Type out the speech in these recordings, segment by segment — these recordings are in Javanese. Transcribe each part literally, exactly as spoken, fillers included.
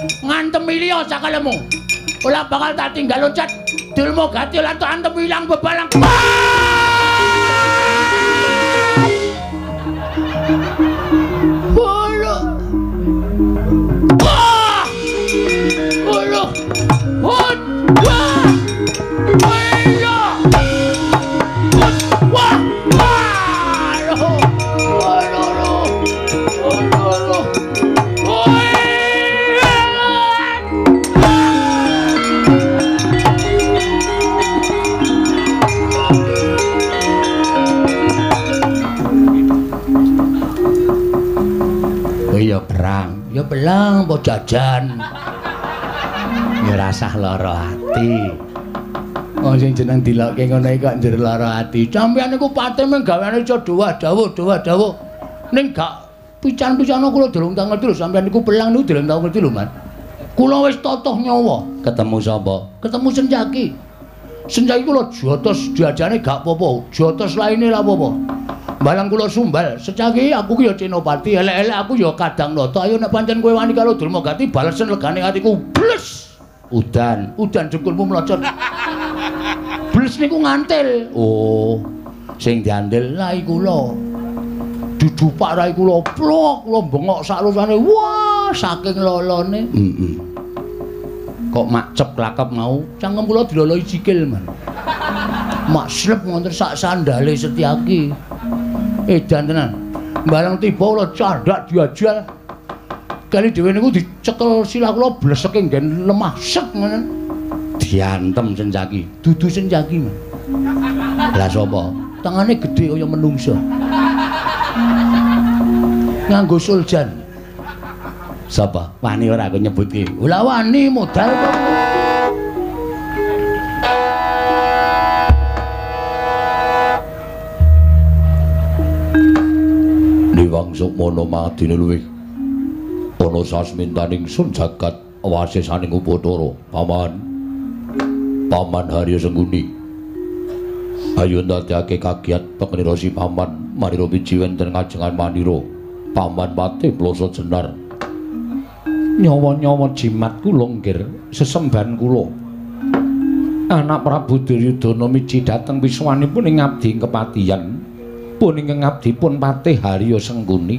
ngantem liya sakalemu. Ora bakal tak tinggal loncat. Dulmu gati lan tak antem ilang bebalang. Ora. Wah! Ora. Wah! Ya perang, ya belang apa jajan. Ya rasah lara ati. Oh sing jeneng dilokke ngono iki kok njero lara ati. Sampeyan niku pate mung gaweane iso dawuh dawuh dawuh. Ning gak pican-picana kula durung tau ngerti lho sampeyan niku belang niku durung tau ngerti lho, Man. Kula wis totoh nyawa. Ketemu sapa? Ketemu Senjaki. Senjaki kula jotos diajane gak apa-apa, jotos laine ra apa-apa. Balang kula sumbal, secaki aku ki ya Cenopati, elek-elek aku ya Kadang Nata. Ayo nek pancen kowe wani karo Durmagati balesen legane atiku. Bles. Udan, udan jengkulmu mlocot. Bles niku ngantil. Oh, sing diandel rai kula. Dudupak rai kula, plok, kula bengok sak rusane. Wah, saking lolone. Heeh. Kok macep lakep mau, cangkem kula diloloi sikil, Man. Mak slep ngonten sak sandale Setyaki. Edan tenan. Barang tiba kula candak diajal. Kali dhewe niku dicekel silah kula bleseke nggen lemah sek ngoten. Diantem Senjaki. Dudu Senjaki, Man. Lah sapa? Tangane gedhe kaya menungsa. Nganggo suljan. Sapa? Wani ora aku nyebutke. Lah wani modal kok. Wangsuk mono madine luwih ana sasmintaning sun jagat wasesaning Upadara. Paman Paman Harya Sengguni ayo ndadekake kagiat pengenira si paman marira wiji wenten ngajengan manira Paman Pati Plasa Jenar. Nyawa-nyawa jimat kula nggir sesemban kula anak Prabu Duryudana miji dhateng wiswanipun ing ngabdi kepatihan pun ingkang ngabdi pun Patih Harya Sengguni.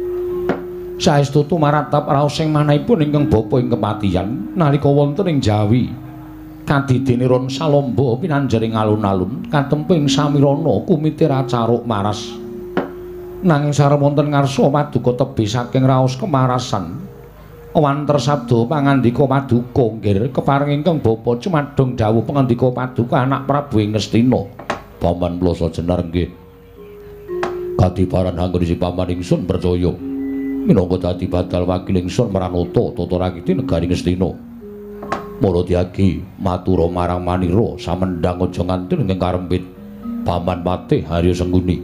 Saestu tumaratap raos sing manahipun ingkang bapa ing kepatihan nalika wonten ing Jawi. Kadidene ron salomba pinanjering alun-alun katemping samirana kumite racaruk maras. Nanging sareng wonten ngarsa paduka tebih saking raos kemarasan. Wanter sabda pangandika paduka nggir kepareng ingkang bapa cumadhong dawuh pangandika paduka anak Prabu ing Ngastina. Paman Plasa Jenar nggih. Kadiparan anggon si paman ingsun percaya minangka dadi badal wakil ingsun maranata tata rakiti negari Ngastina. Mula diagi matura marang manira samendhang aja ngantil ing karempit Paman Patih Harya Sengguni.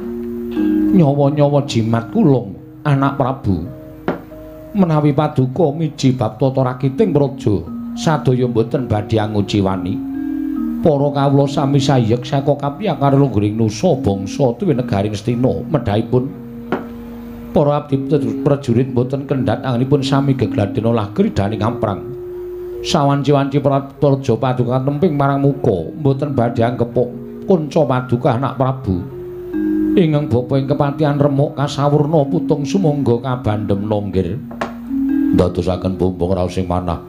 Nyawa-nyawa jimat kula anak Prabu menawi paduka miji bab tata rakiting praja sadaya mboten badhe anguci wani. Para kawula sami sayek saka kapiyakar lunggering nusa bangsa tuwi negari Ngastina medhaipun para abdi prajurit boten kendhat anginipun sami gegladen olah kridaning amprang sawanci-wanci praja paduka temping marang muka boten badhe anggepuk kunca paduka anak Prabu ingkang bapa ing kepatihan remuk kasawurna putung sumangga kabandhem nonggir ndadosaken bumbung raos sing manah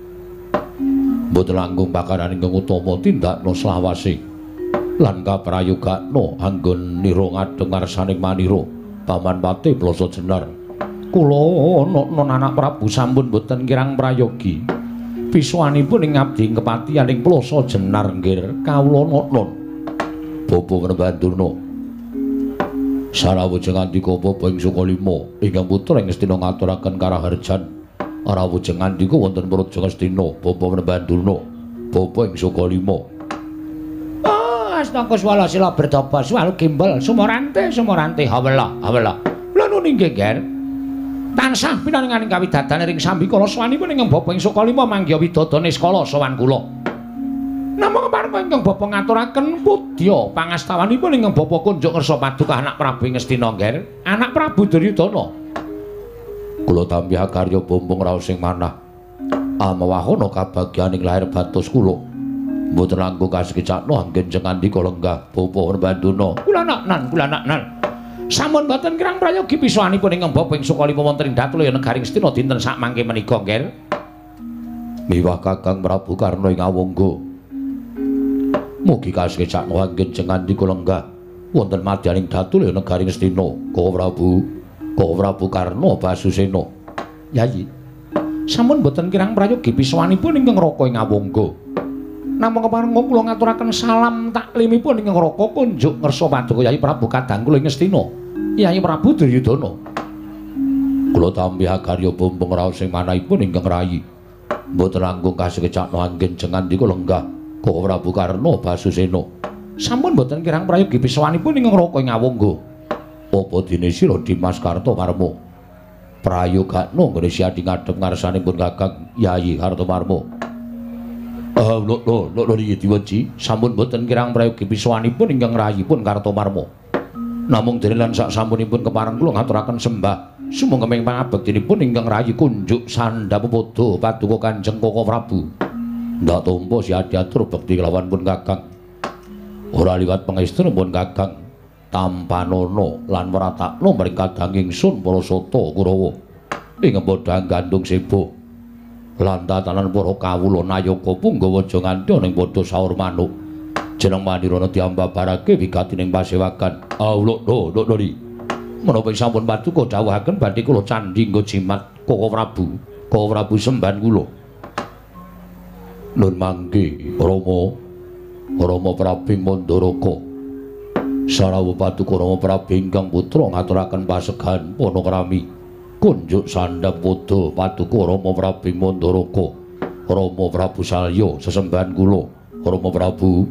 boten langkung pakaran ingkang utama tindakna slawase lan kaprayogakna anggon nira ngadheng ngarsaning manira Paman Patih Plasa Jenar. Kula non anak Prabu sampun boten kirang prayogi piswanipun ing ngabdi kepatihan ing Plasa Jenar nggir kawula non bapa Nembandurna sarawujeng andika bapa ing Sukalima ingkang putra ing Ngastina ngaturaken karaharjan arawujeng andika wonten praja Ngastina bapa Nembandurna bapa ing Sukalima. Astaka swala sila bertapa swalu gimbal sumorante sumorante hawela hawela lha nuning geger tansah pinanenganing kawidadane ring sambikala swanipun ingkang bapa ing Sukalima manggiya widodane skala sowan kula namung kepareng ingkang bapa ngaturaken pudya pangastawanipun ingkang bapa kunjuk ngersa paduka anak Prabu ing Ngastina nger anak Prabu Duryudana kula tampi karya bumbung raos sing manah Amawahono kabagyaning lair batos kula. Mboten langkung kasekicakno anggen cengandika lenggah bapa Banduna. Kula naknan, kula naknan. Sampun boten kirang prayogi pisanipun ingkang bapa ing Sukalima wonten ing Datulya Negari Ngastina dinten sak mangke menika, Nger. Miwah Kakang Prabu Karna ing Awangga. Mugi kasekicakno anggen cengandika lenggah wonten madyaning Datulya Negari Ngastina. Ka Prabu, Ka Prabu Karna Basusena. Yayi. Sampun boten kirang prayogi pisanipun ingkang raka ing Awangga. Namung keparenga kula ngaturaken salam taklimipun ingkang raka kunjuk ngersa paduka Yayi Prabu Kadang kula ing Ngastina. Yayi Prabu Duryudana. Kula tampi akarya bombong raos sing manahipun ingkang rayi. Mboten langkung kasekicakno anggen cengandika lenggah Ka Prabu Karna Basusena. Sampun boten kirang prayogi pisanipun ingkang raka ing Awangga. Apa dene sira Dimas Kartomarma? Prayogakno nggone siadi ngadhep ngarsanipun Kakang Yayi Kartomarma. Ah, lho lho lho iki diwenci sampun boten kirang prayogi pisanipun ingkang rayipun Kartomarma. Namung dene lan sak sampunipun kepareng kula ngaturaken sembah sumangga ing pangabektinipun ingkang rayi kunjuk sandhapada paduka Kanjeng Koko Prabu. Ndak tampa siadi atur bekti kelawan pun Kakang. Ora liwat pangestunipun Kakang tampanana lan wratakna mring kadang ingsun Parasata Kurawa ing bodhang gandung sebo. Lan tatanan para kawula nayaka punggawa aja nganti ana ing padha saur manuk. Jeneng Manirana diambabarake wigatining pasewakan. Ah lho lho lho lho. Menapa sampun paduka dawuhaken badhe kula candhi nggo jimat Koko Prabu, Koko Prabu semban kula. Nun mangke Rama Rama Prabu Mandaraka. Sarawuh paduka Rama Prabu ingkang putra ngaturaken pasegan panakrami. Kunjuk sandhapada paduka Rama Prabu Mandaraka. Rama Prabu Salya sesembahan kula. Rama Prabu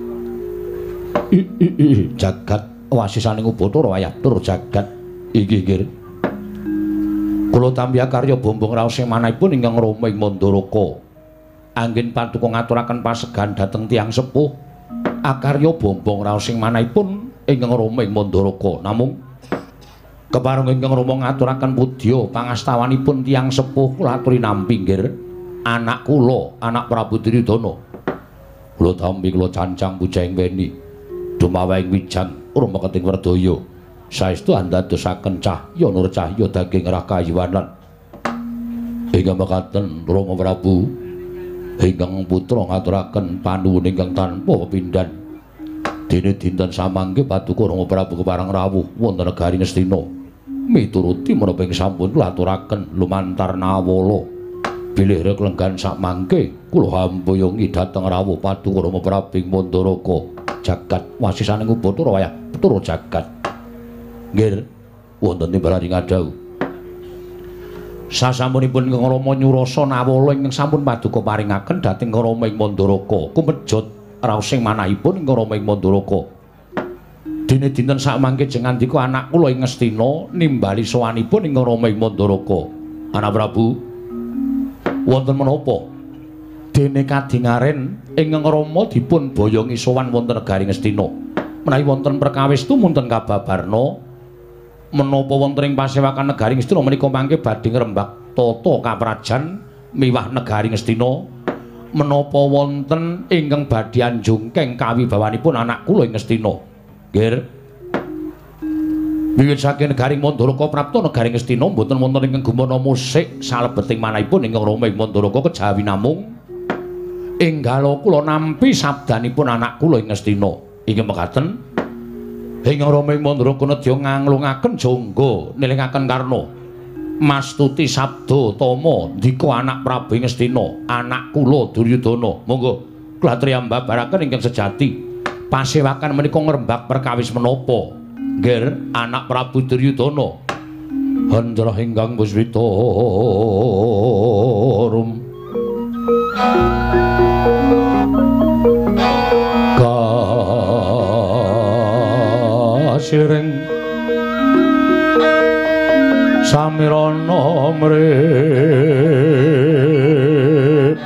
jagat wasisaning Ubathara wayah tur jagat iki nggih. Kula tampi karya bombong raos sing manahipun ingkang Rama ing Mandaraka. Anggen paduka ngaturaken pasegan dhateng tiyang sepuh. Akarya bombong raos sing manahipun ingkang Rama ing Mandaraka. Namung kepareng ingkang Rama ngaturaken pudya pangastawanipun tiyang sepuh kula aturi nampi nggih. Anak kula, anak Prabu Duryudana. Kula tampi kula cancang pujahing weni. Dumawahing wijan Rama Keting Werdaya saestu andadosaken cahya nur cahya daging rakayuwanan. Ingkang mekaten Rama Prabu ingkang putra ngaturaken panuwun ingkang tanpa pepindhan. Dene dinten samangke paduka Rama Prabu kepareng rawuh wonten negari Ngastina. Mituruti menapa ing sampun kula aturaken lumantar nawala. Bilih rek lenggan sakmangke kula hamboyongi dhateng rawuh paduka Rama Prabu ing Mandaraka. Jagat wasisaning Ubathara wayah tur jagat. Nggih wonten timbalan ngadhau. Sasampunipun ingkang Rama nyurasa nawala ingkang sampun paduka paringaken dhateng Rama ing Mandaraka. Kumejut raos sing manahipun ingkang Rama ing Mandaraka. Dene dinten sakmangke jeng ngandika anak kula ing Ngastina nimbali sowanipun ingkang Rama ing Mandaraka. Anak Prabu wonten menapa? Dene kadingaren ingkang Rama dipun boyongi sowan wonten negari Ngastina. Menawi wonten perkawis tumunten kababarna menapa wonten ing pasewakan negari Ngastina menika mangke badhe ngrembak tata kaprajan miwah negari Ngastina. Menapa wonten ingkang badhe anjungkeng kawibawanipun anak kula ing Ngastina. Nggih. Wiwit saking negari Mandaraka prapta negari Ngastina mboten wonten ingkang gumana musik salebeting manahipun ingkang Rama ing Mandaraka kejawi namung enggalo kula nampi sabdanipun anak kula ing Ngastina. Inggih mekaten ingkang Rama ing Mandaraka nedya nganglungaken jangga nelingaken karna mastuti sabda tama ndika anak Prabu ing Ngastina, anak kula Duryudana. Monggo kula triyambabaraken ingkang sejati pasewakan menika ngrembak perkawis menapa? Nggih, anak Prabu Duryudana. Handra ingkang puswita rum kasireng samirana mrip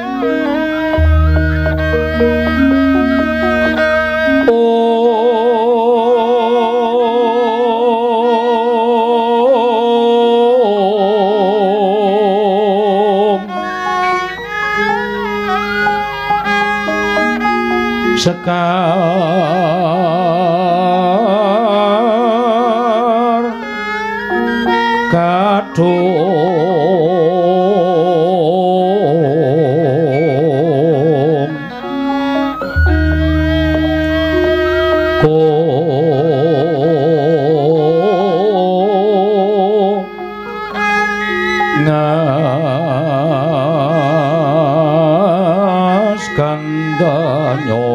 oh. sekar kadung ko ngas kandanyo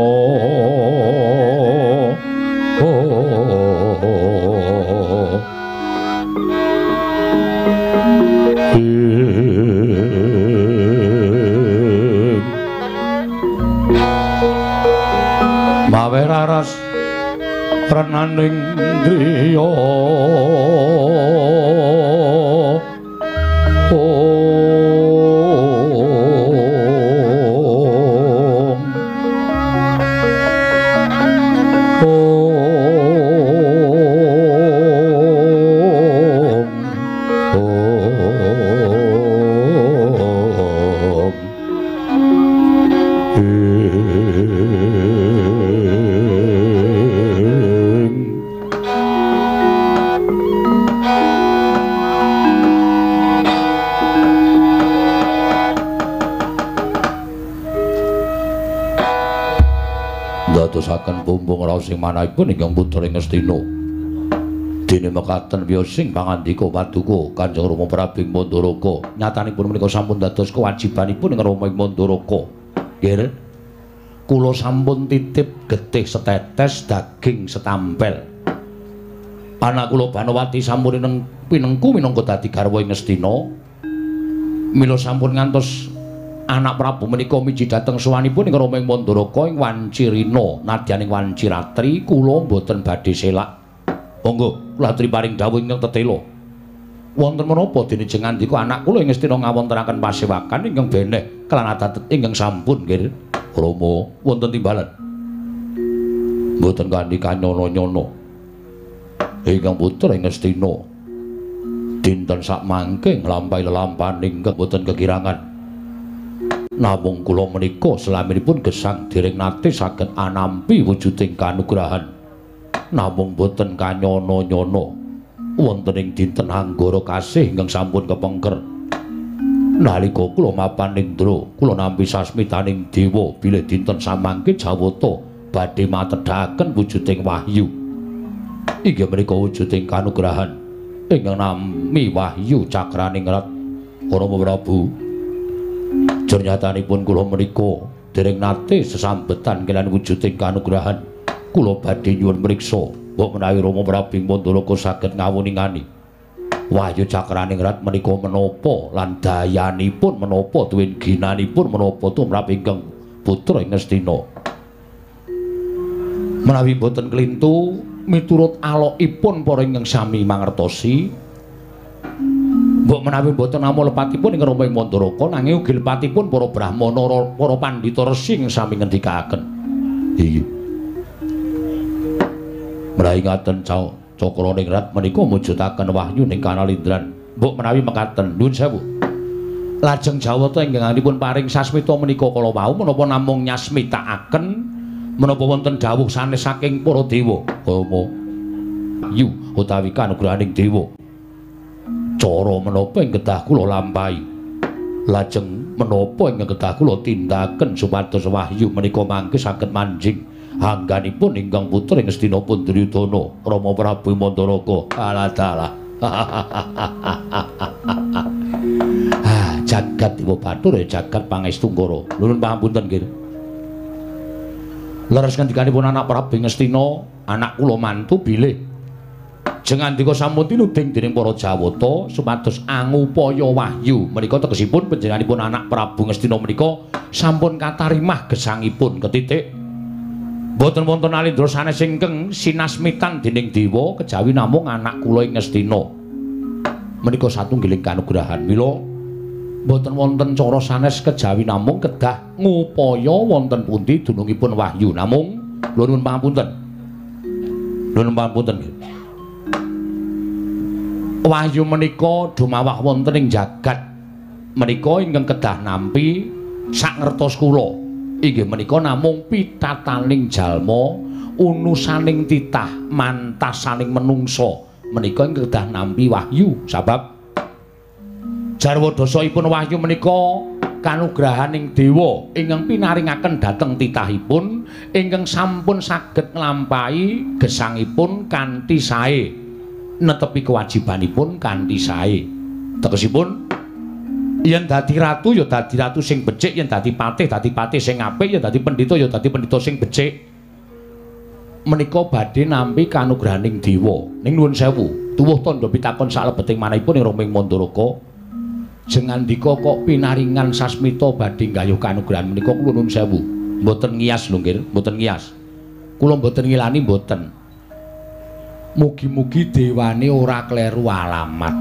mawe raras renaning driya dadosaken bumbung raos sing manahipun ingkang putra ing Ngastina. Dene mekaten wiyosing pangandika paduka Kanjeng Rama Prabu Mandaraka nyatanipun menika sampun dados kewajibanipun ing Rama Mandaraka. Nggih. Kula sampun titip getih setetes daging setampel. Anak kula Banowati sampun pinengku minangka dadi garwa ing Ngastina. Mila sampun ngantos anak Prabu menika miji dhateng sowanipun ing Rama Mandaraka ing Wancirina nadyaning Wanciratri kula boten badhe selak. Monggo kula aturi paring dawuh ingkang tetela. Wonten menapa dene jeng andika anak kula ing Ngastina ngawontenaken pasewakan ingkang beneh kelan adat ingkang sampun nggih Rama wonten timbalan. Mboten kanthi kanyono-nyono. Ingkang putra ing Ngastina dinten sak mangke nglampahi lelampahan ingkang boten kekirangan. Namung kula menika selaminipun gesang dereng nate saged anampi wujuding kanugrahan. Namung boten kanyono-nyono wonten ing dinten anggara kasih ingkang sampun kepengker. Nalika kula mapan Indra, kula nampi sasmitaning dewa bilih dinten samangke Jawata badhe matedhaken wujuding wahyu. Inggih menika wujuding kanugrahan ingkang nami Wahyu Cakraning Rat Rama Prabu. Jernyatanipun kula menika dereng nate sesambetan kelan wujuding kanugrahan. Kula badhe nyuwun mriksa mbok menawi Rama Prabu Mandaraka saged ngawuningani Wahyu Cakraning Rat menika menapa lan dayanipun menapa tuwin ginanipun menapa tumrap ingkang putra ing Ngastina. Menawi boten klintu miturut alokipun para ingkang sami mangertosi mbok menawi boten namung lepatipun ing Rama Mandaraka nanging ugi lepatipun para brahmana para pandhita resi ing sami ngendikaken. Iya. Menawi ngaten Cakraning Rat menika mujudaken wahyu ning Kanalindran. Mbok menawi mekaten nuwun sewu. Lajeng Jawata ingkangipun paring sasmita menika kala wau menapa namung nyasmitakaken menapa wonten dawuh sanes saking para dewa. Rama yu utawi kanugrahaning dewa. Cara menapa ing kedah kula lampahi. Lajeng menapa ing kedah kula tindakaken supados wahyu menika mangke saged manjing angganipun ingkang putra ing Ngastina Duryudana Rama Prabu Mandaraka. Aladala. Ah, jagat Dewa Bathara jagat Pangestungkara. Nuwun pangapunten nggih. Leres ngendikanipun anak Prabu Ngastina, anak kula mantu bilih jeng andika sampun tinuding dening para Jawata supados angupaya wahyu menika tegesipun panjenenganipun anak Prabu Ngastina menika sampun katarimah gesangipun ketitik boten wonten alindra sanes ingkang sinasmitan dening dewa kejawi namung anak kula ing Ngastina menika satunggiling kanugrahan mila boten wonten cara sanes kejawi namung kedah ngupaya wonten pundi dunungipun wahyu namung nuwun pangapunten nuwun pangapunten wahyu menika dumawah wonten ing jagat menika ingkang kedah nampi sak ngertos kula inggih menika namung pitataning jalma unusaning titah mantasaning menungsa menika kedah nampi wahyu sabab jarwa dasaipun wahyu menika kanugrahaning dewa ingkang pinaringaken dhateng titahipun ingkang sampun saged nglampahi gesangipun kanthi sae netepi kewajibanipun kanthi sae tegesipun yen dadi ratu ya dadi ratu sing becik yen dadi patih dadi patih sing apik yen dadi pendhita ya dadi pendhita sing becik menika badhe nampi kanugrahaning dewa ning nuwun sewu tuwuh tandha pitakon salebeting manahipun ing Roming Mandaraka jengandika kok pinaringan sasmita badhe nggayuh kanugrahan menika kula nuwun sewu mboten ngiyas lho nggih mboten ngiyas kula mboten ngilani mboten mugi-mugi dewane ora kleru alamat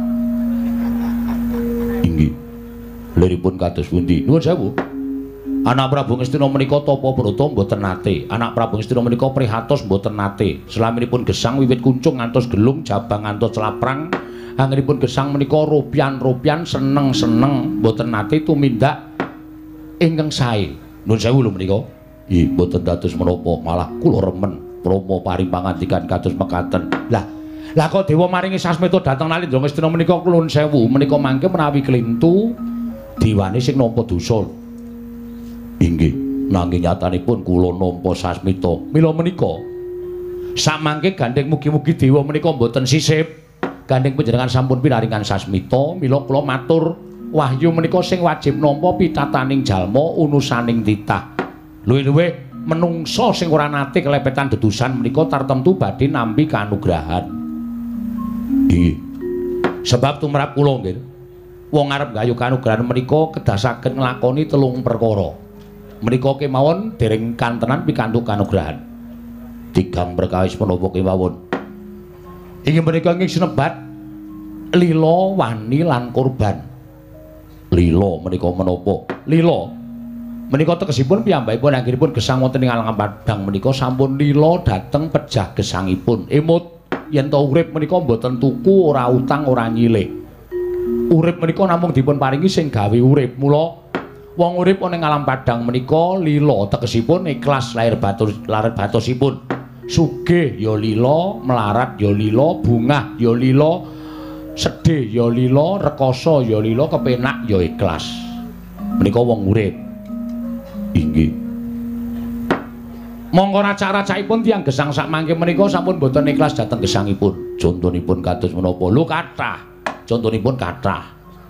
inggih liripun kados pundi nuwun sewu anak Prabu Ngastina menika tapa brata mboten nate anak Prabu Ngastina menika prihatos mboten nate selaminipun gesang wiwit kuncung ngantos gelung jabang ngantos celaprang anggenipun gesang menika rupian-rupian seneng-seneng mboten nate tumindak ingkang sae. Nuwun sewu lho menika. Nggih, mboten dados menapa, malah kula remen Rama paring pangandikan kados mekaten. Lah, lah kok dewa maringi sasmita dhateng Nalendra Ngastina menika kula nuwun sewu, menika mangke menawi klintu dewane sing nampa dosa. Inggih, nanging nyatanipun kula nampa sasmita. Mila menika samangke gandeng mugi-mugi dewa menika mboten sisip. Gandeng panjenengan sampun pinaringan sasmita, mila kula matur wahyu menika sing wajib nampa pitataning jalma unusaning titah. Luwih-luwih menungsa sing ora nate kelepetan dedusan menika tartemtu badhe nampi kanugrahan. Nggih. Sebab tumrap kula nggih. Wong arep gayuh kanugrahan menika kedasaken nglakoni telung perkara. Menika kemawon dereng kantenan pikantuk kanugrahan. Tigang perkawis menapa kemawon. Inggih menika ing sinebat lila wani lan kurban. Lila menika menapa? Lila menika tegesipun piyambakipun anggenipun gesang wonten ing alang padang menika sampun lila dhateng pejah gesangipun. Emut yen ta urip menika mboten tuku, ora utang, ora nyilih. Urip menika namung dipun paringi sing gawe urip. Mula wong urip ning alam padang menika lila tegesipun ikhlas lahir batus lahir batusipun. Sugih ya lila, melarat ya lila, bungah ya lila, sedih ya lila, rekoso ya lila, kepenak ya ikhlas. Menika wong urip. Inggih. Monggo racak-racakipun tiyang gesang sak mangke menika sampun boten ikhlas dhateng gesangipun. Contonipun kados menapa? Lho kathah. Contonipun kathah.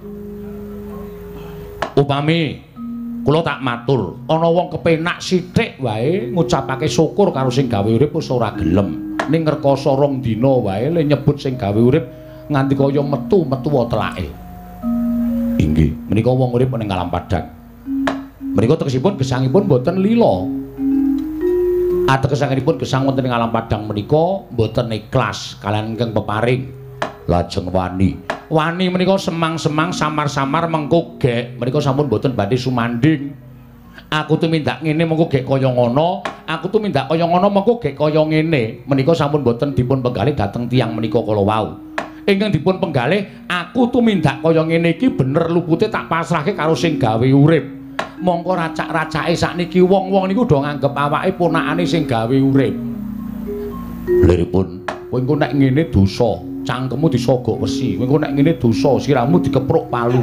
Upami kula tak matur, ana wong kepenak sithik wae ngucapake syukur karo sing gawe urip wis ora gelem. Ning ngrekoso rong dina wae le nyebut sing gawe urip nganti kaya metu-metu telake. Inggih, menika wong urip ning alam padang. Menika tegesipun gesangipun boten lila. Ategesipun gesang wonten ing alam padang menika boten ikhlas kaliyan ingkang peparing. Lajeng wani. Wani menika semang-semang samar-samar mengko gek menika sampun boten badhe sumanding. Aku tumindak ngene mengko gek kaya ngono, aku tumindak kaya ngono mengko gek kaya ngene. Menika sampun boten dipun penggalih dhateng tiyang menika kala wau. Ingkang dipun penggalih, aku tumindak kaya ngene iki bener lupute tak pasrahke karo sing gawe urip. Mongko racak-racake sakniki wong-wong niku do nganggep awake ponakane sing gawe urip. Liripun, kowe engko nek ngene dosa. Cangkemmu disogok wesi, kowe nek ngene dosa, sirahmu dikepruk palu.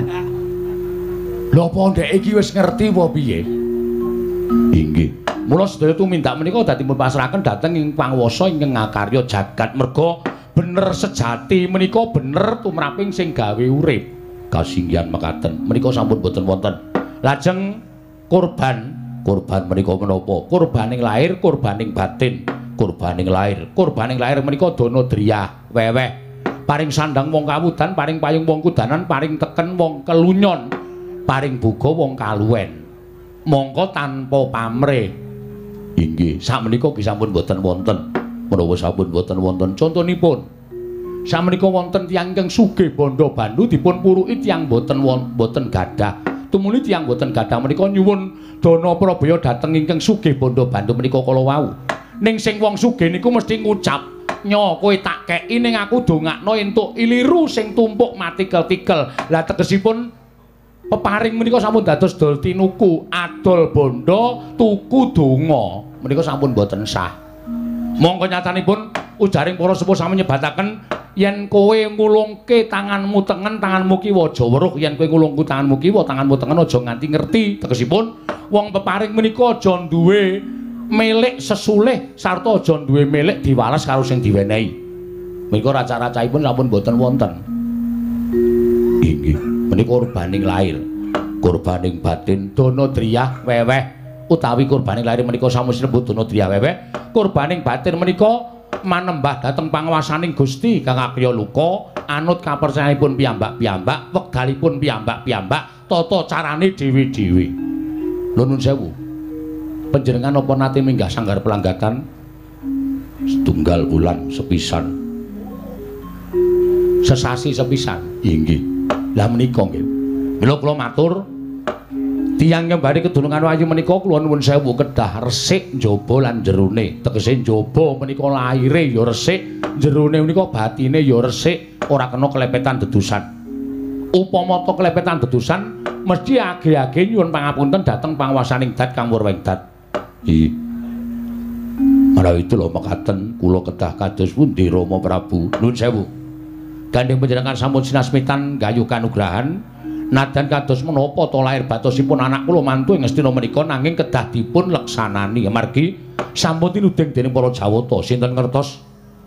Lha apa ndek iki wis ngerti apa piye? Inggih. Mula sedaya tumindak menika dadi pasrahaken dhateng ing panguwasa ingkang ngakarya jagat merga bener sejati menika bener tumraping sing gawe urip. Kasinggihan mekaten. Menika sampun boten wonten. Lajeng kurban, kurban menika menapa? Kurbaning lahir, kurbaning batin. Kurbaning lahir, kurbaning lahir menika dana driyah, weweh. Paring sandang wong kawudan, paring payung wong kudanan, paring teken wong kelunyon, paring buga wong kaluwen. Mongko tanpa pamrih. Inggih, sakmenika ki sampun boten wonten. Menawa sampun boten wonten contonipun. Sakmenika wonten tiyang ingkang sugih bondo bandu dipun puruki tiyang boten boten gadah. Tumuli tiyang boten gadah menika nyuwun dana prabaya dhateng ingkang sugih bondo bandu menika kala wau. Ning sing wong sugih niku mesti ngucap nyo kowe tak keki ning aku dongakno entuk iliru sing tumpuk matikel-tikel. Lah tegesipun peparing menika sampun dados dol tinuku, adol bondo, tuku donga. Menika sampun boten sah. Mongko nyatanipun ujaring para sepuh sami nyebataken yen kowe ngulungke tanganmu tengen, tanganmu kiwa aja weruh. Yen kowe ngulungku tanganmu kiwa, tanganmu tengen aja nganti ngerti. Tegesipun wong peparing menika aja duwe milik sesulih sarta aja duwe milik diwales karo sing diwenehi. Menika raca-racaipun sampun boten wonten. Inggih, menika kurbaning lair, kurbaning batin, dana driyah weweh utawi kurbaning lair menika sami sinebut dana driyah weweh, kurbaning batin menika manembah dhateng panguwasaning Gusti kang akya luka, anut kapercayanipun piyambak-piyambak, wekdalipun piyambak-piyambak, tata carane dhewe-dhewe. Lho nuwun sewu. Panjenengan napa nate minggah sanggar pelanggakan setunggal wulan sepisan? Sesasi sepisan. Inggih. Lah menika nggih. Mila kula matur tiyang kembali kedunungan Wahyu menika kula nuwun sewu kedah resik njaba lan jerone. Tegese njaba menika laire ya resik, jerone menika batine ya resik, ora kena kelepetan dedusan. Upama ta kelepetan dedusan mesti age-age nyuwun pangapunten dhateng panguwasaning dat kang Murwengdat. Nggih. Menawi itu lho mekaten kula kedah kados pundi Rama Prabu. Nuwun sewu. Gandeng panjenengan sampun sinasmitan gayuh kanugrahan nadan kados menapa ta lair batosipun anak kula mantu ing Ngastina menika nanging kedah dipun leksanani amargi sampun tinuding dening para Jawata sinten ngertos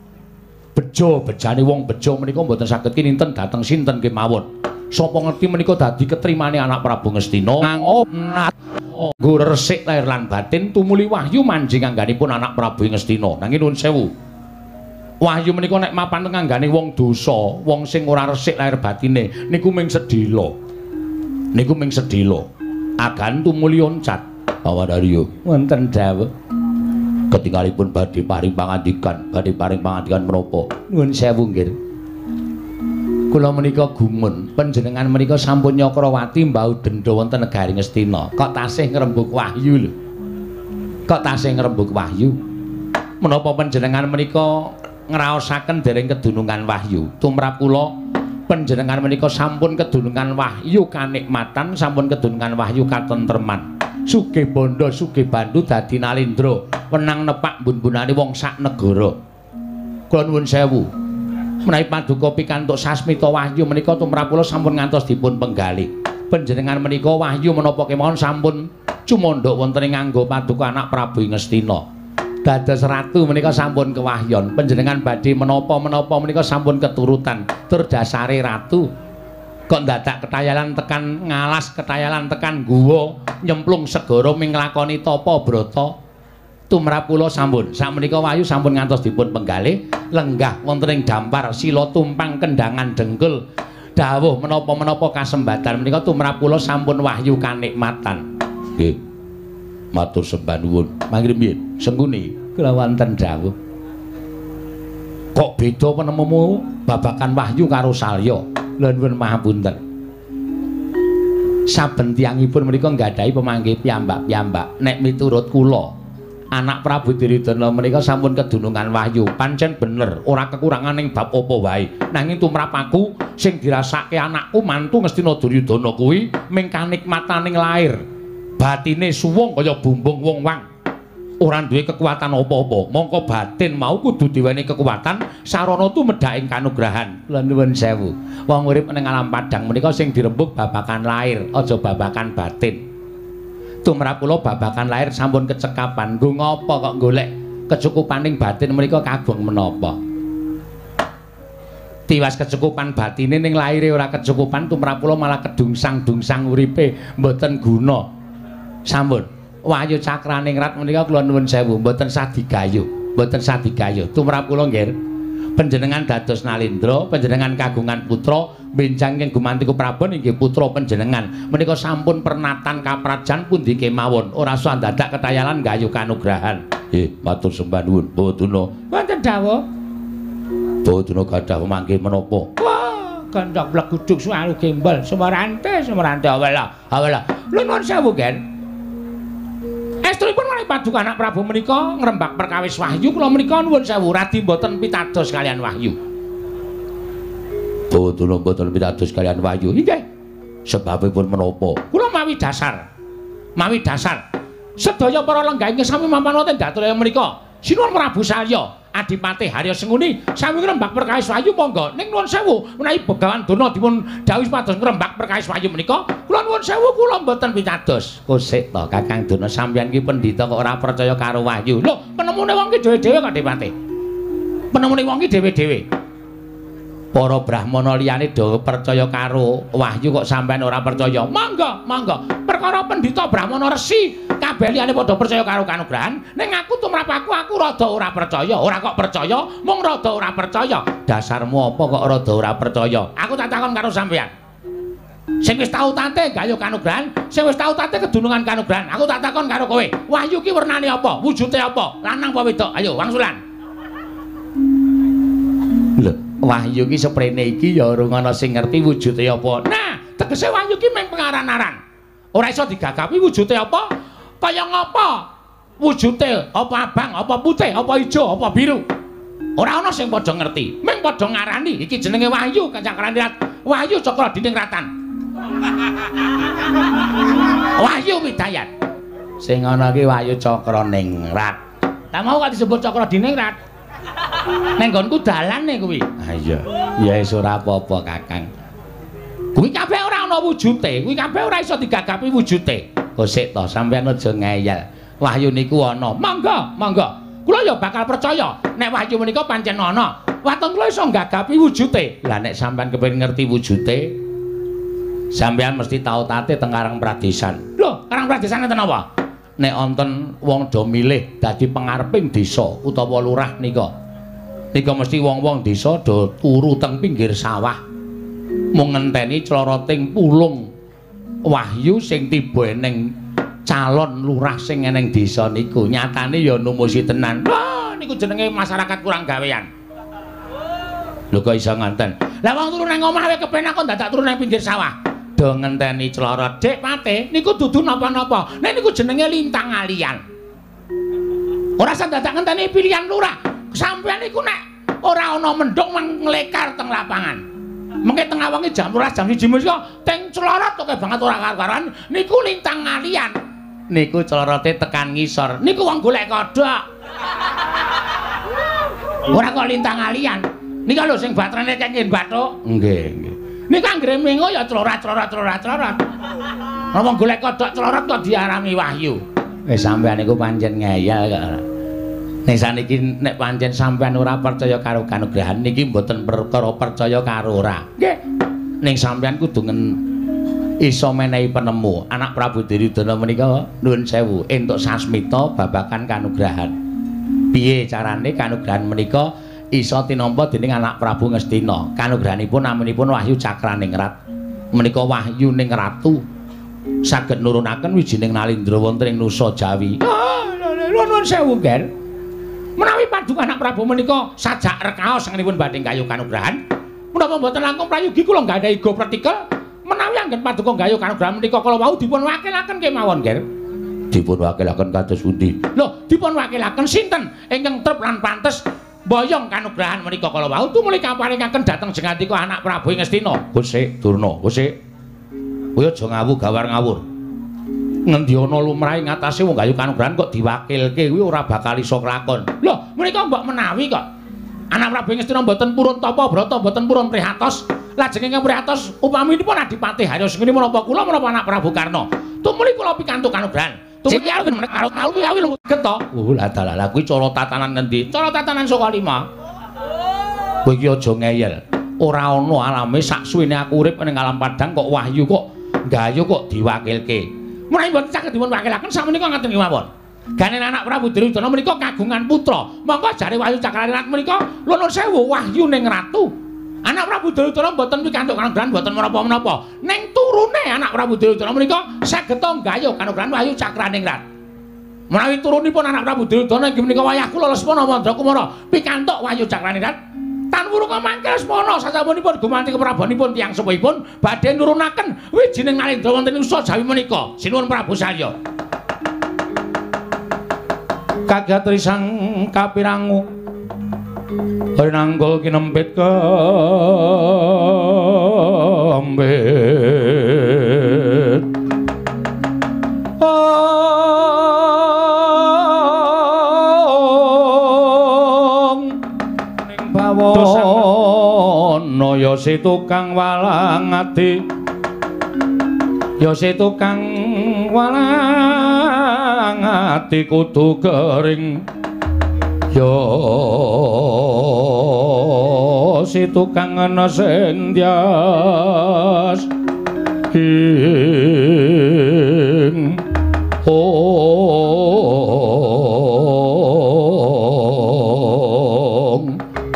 bejo bejane wong bejo menika mboten saged kinten dhateng sinten kemawon sapa ngerti menika dadi ketrimane anak Prabu Ngastina ngangonat nggo resik lair lan batin tumuli wahyu manjing angganipun anak Prabu Ngastina nanging nuwun sewu. Wahyu menika nek mapan tenganggane wong dosa, wong sing ora resik lair batine niku ming sedhela. Niku ming sedhela. Agan tumuli oncat. Bawadariyo wonten dawuh. Ketinggalipun badhe paring pangandikan, badhe paring pangandikan menapa? Nuwun sewu nggih. Kula menika gumun, panjenengan menika sampun Nyakrawati mbau denda wonten negari Ngastina. Kok tasih ngrembug wahyu lho. Kok tasih ngrembug wahyu? Menapa panjenengan menika ngraosaken dereng kedunungan wahyu tumrap kula panjenengan menika sampun kedunungan wahyu kanikmatan sampun kedunungan wahyu katentreman sugih bondo sugih bandu dadi nalindra wenang nepak bun-bunane wong sak negara kula nuwun sewu menawi paduka pikantuk sasmita wahyu menika tumrap kula sampun ngantos dipun penggalih panjenengan menika wahyu menapa kemawon sampun cumandha wonten ing nganggo paduka anak Prabu Ngastina dados ratu menika sampun kewahyon panjenengan badhe menapa-menapa menika sampun keturutan tur dasare ratu kok dadak ketayalan tekan ngalas ketayalan tekan guwa nyemplung segara ming nglakoni tapa brata tumrap kula sampun sakmenika wahyu sampun ngantos dipun penggalih lenggah wonten ing dampar sila tumpang kendhangan dengkul dawuh menapa-menapa kasembatan menika tumrap kula sampun wahyu kanikmatan nggih. Matur sembah nuwun. Mangke piye? Sengguni kula wonten dawuh. Kok beda penemumu babakan wahyu karo salya? Lha nuwun mahapunten. Saben tiyangipun menika nggadahi pemangke piyambak-piyambak. Nek miturut kula, anak Prabu Duryudana menika sampun kedunungan wahyu. Pancen bener, ora kekurangan ing bab apa wae. Nanging tumrap aku sing dirasake anakku mantu Ngastina Duryudana kuwi ming kanikmataning lair. Batine suwung kaya bumbung wong wang ora duwe kekuatan apa-apa mongko batin mau kudu diweni kekuatan sarana tumedhak ing kanugrahan kula nuwun sewu wong urip ning alam padang menika sing dirembug babakan lair aja babakan batin tumrap kula babakan lair sampun kecekapan nggo ngapa kok golek kecukupaning batin menika kagung menapa tiwas kecukupan batine ning laire ora kecukupan tumrap kula malah kedungsang-dungsang uripe mboten guna sampun wahyu cakraning rat menika kula nuwun sewu mboten sadigayuh mboten sadigayuh tumrap kula nggih panjenengan dados nalindra panjenengan kagungan putra benjang ing gumantiku Prabon inggih putra panjenengan menika sampun pernatan kaprajan pundi kemawon ora usah dadak ketayalan gayuh kanugrahan nggih matur sembah nuwun Bawaduna wonten dawuh Bawaduna gadah mangke menapa wah kandhak bleguduk suaru gembel semerante semerante awela awela lho nuwun sewu gen estunipun malih paduka anak Prabu menika ngrembak perkawis wahyu kula menika nuwun sewu radi mboten pitados kalian wahyu. Bawaduna mboten pitados kalian wahyu. Inggih. Sebabipun menapa? Kula mawi dasar. Mawi dasar. Sedaya para lenggah ingkang sami mapan wonten daturaya menika. Sinuwun Prabu Salya, Adipati Harya Senguni, sami ngrembak perkawis wayu monggo. Ning nuwun sewu, menawi Begawan Durna dipun dawuh pados ngrembak perkawis wayu menika, kula nuwun sewu kula mboten pitados. Kosik to Kakang Durna, sampeyan ki pendhita kok ora percaya karo wayu. Lho, penemune wong ki dhewe-dhewe kok Adipati. Penemune wong ki dhewe-dhewe. Para brahmana liyane do percaya karo wahyu kok sampean ora percaya. Monggo, monggo. Perkara pendhita brahmana resi kabeh liyane padha percaya karo kanugrahan, ning aku tumrap aku aku rada ora percaya. Ora kok percaya, mung rada ora percaya. Dasarmu apa kok rada ora percaya? Aku tak takon karo sampean. Sing wis tau tate gayuh kanugrahan, sing wis tau tate kedunungan kanugrahan. Aku tak takon karo kowe. Wahyu ki wernane apa? Wujude apa? Lanang apa wedok? Ayo wangsulan. Lho, wahyu ki seprene iki ya urung ana sing ngerti wujude apa. Nah, tegese wahyu ki mung pengaran-aran. Ora iso digagapi wujude apa? Kaya ngapa? Wujude apa abang, apa putih, apa ijo, apa biru? Ora ana sing padha ngerti. Mung padha ngarani iki jenenge wahyu Cakranirat. Wahyu Cakra Dinengratan. Wahyu Widayat. Sing ana ki wahyu Cakra Ningrat. Lah mau kok disebut Cakra Dinengrat? Neng nggonku dalane kuwi. Ha iya. Ya wis ora apa-apa, Kakang. Kuwi kabeh ora ana wujude, kuwi kabeh ora iso digagapi wujude. Kosik to, sampeyan aja ngeyel. Wahyu niku ana. Monggo, monggo. Kula ya bakal percaya nek wahyu menika pancen ana. Waton kula iso gagapi wujude. Lah nek sampeyan kepengin ngerti wujude, sampeyan mesti tau tate teng Karang Pradesan. Lho, Karang Pradesan enten apa? Nek wonten wong do milih dadi pangareping desa utawa lurah nika. Nika mesti wong-wong desa do turu teng pinggir sawah. Mung ngenteni cloroting pulung wahyu sing tiba ning calon lurah sing eneng desa niku. Nyatane ya numusi tenan. Wah, niku jenenge masyarakat kurang gawean. Lho kok iso ngoten. Lah wong turu nang omah wae kepenak kok dadak turu nang pinggir sawah. Do ngenteni clorot Dek Pate niku dudu napa-napa. Nek niku jenenge lintang alian. Ora usah dadak ngenteni pilihan lurah. Sampeyan niku nek ora ana mendung menglekar teng lapangan. Mengke tengah wengi jam dua belas jam siji menika teng clorot oke banget ora karo-karoan niku lintang alian. Niku clorote tekan ngisor. Niku wong golek kodhok. Ora kok lintang alian. Nika lho sing batrane kenging bathuk. Nggih, nggih. Nika anggere mengo ya clorat-clorat-clorat-clorat. Nek wong golek kodhok clorot kok diarani wahyu. Wis sampean niku pancen ngeyel kok. Nek saniki nek pancen sampean ora percaya karo kanugrahan niki mboten perkara percaya karo ora. Nggih. Ning sampean kudu ngen iso menehi penemu. Anak Prabu Duryudana menika nuwun sewu entuk sasmita babagan kanugrahan. Piye carane kanugrahan menika iso tinampa dening anak Prabu Ngastina. Kanugrahanipun namanipun Wahyu Cakraningrat. Menika wahyu ning ratu saged nurunaken wijining nalindra wonten ing Nusa Jawi. Ah, nuwun sewu, Ger. Menawi paduka anak Prabu menika sajak rekaos sangenipun badhe gayuh kanugrahan, menapa mboten langkung prayogi kula nggadahi go partikel menawi anggen paduka gayuh kanugrahan menika kala wau dipun wakilaken kemawon, Ger. Dipun wakilaken kados pundi? Lho, dipun wakilaken sinten ingkang trep lan pantes boyong kanugrahan menika kala wau tumuli kaparingaken dhateng jengatika anak Prabu Ngastina. Gusik Durna, gusik. Kowe aja ngawu gawar ngawur. Ngendi ana lumrahe ngatasé wong gayuh kanugrahan kok diwakilke kuwi ora bakal iso kelakon. Lho, menika mbok menawi kok. Anak Prabu Ngastina mboten purun tapa brata, mboten purun prihatos. Lajeng ingkang prihatos upaminipun Adipati Harya Senguni menapa kula menapa anak Prabu Karna. Tumuli kula pikantuk kanugrahan. Tumuli aku menek karo talu kuwi lho geto. Oh, lah dalah kuwi cara tatanan ngendi? Cara tatanan saka lima. Kowe iki aja ngeyel. Ora ana alame sak suwene aku urip ning alam padang kok wahyu kok gayuh kok diwakilke. Menawi mboten saged dipun wakilaken sakmenika ngaten kemawon. Ganen anak Prabu Duryudana menika kagungan putra. Monggo jare Wahyu Cakraningrat menika nuwun sewu wahyu ning ratu. Anak Prabu Duryudana mboten pikantuk kanugrahan mboten menapa-menapa. Ning turune anak Prabu Duryudana menika saged gayuh kanugrahan Wahyu Cakraningrat. Menawi turunipun anak Prabu Duryudana inggih menika wayah kula Lesmana Mandra Kumara pikantuk Wahyu Cakraningrat. Tan wurung mangke Lesmana sasampunipun gumanti keprabonipun tiyang sepuhipun badhe nurunaken wijining nalindra wonten ing Nusa Jawi menika. Sinuwun Prabu Salya. Kagatri sang kapirangu Rinanggul kinempit kembit. ya si tukang walang ati ya si tukang walang ati kudu kering ya si tukang ana sing dyas ing ong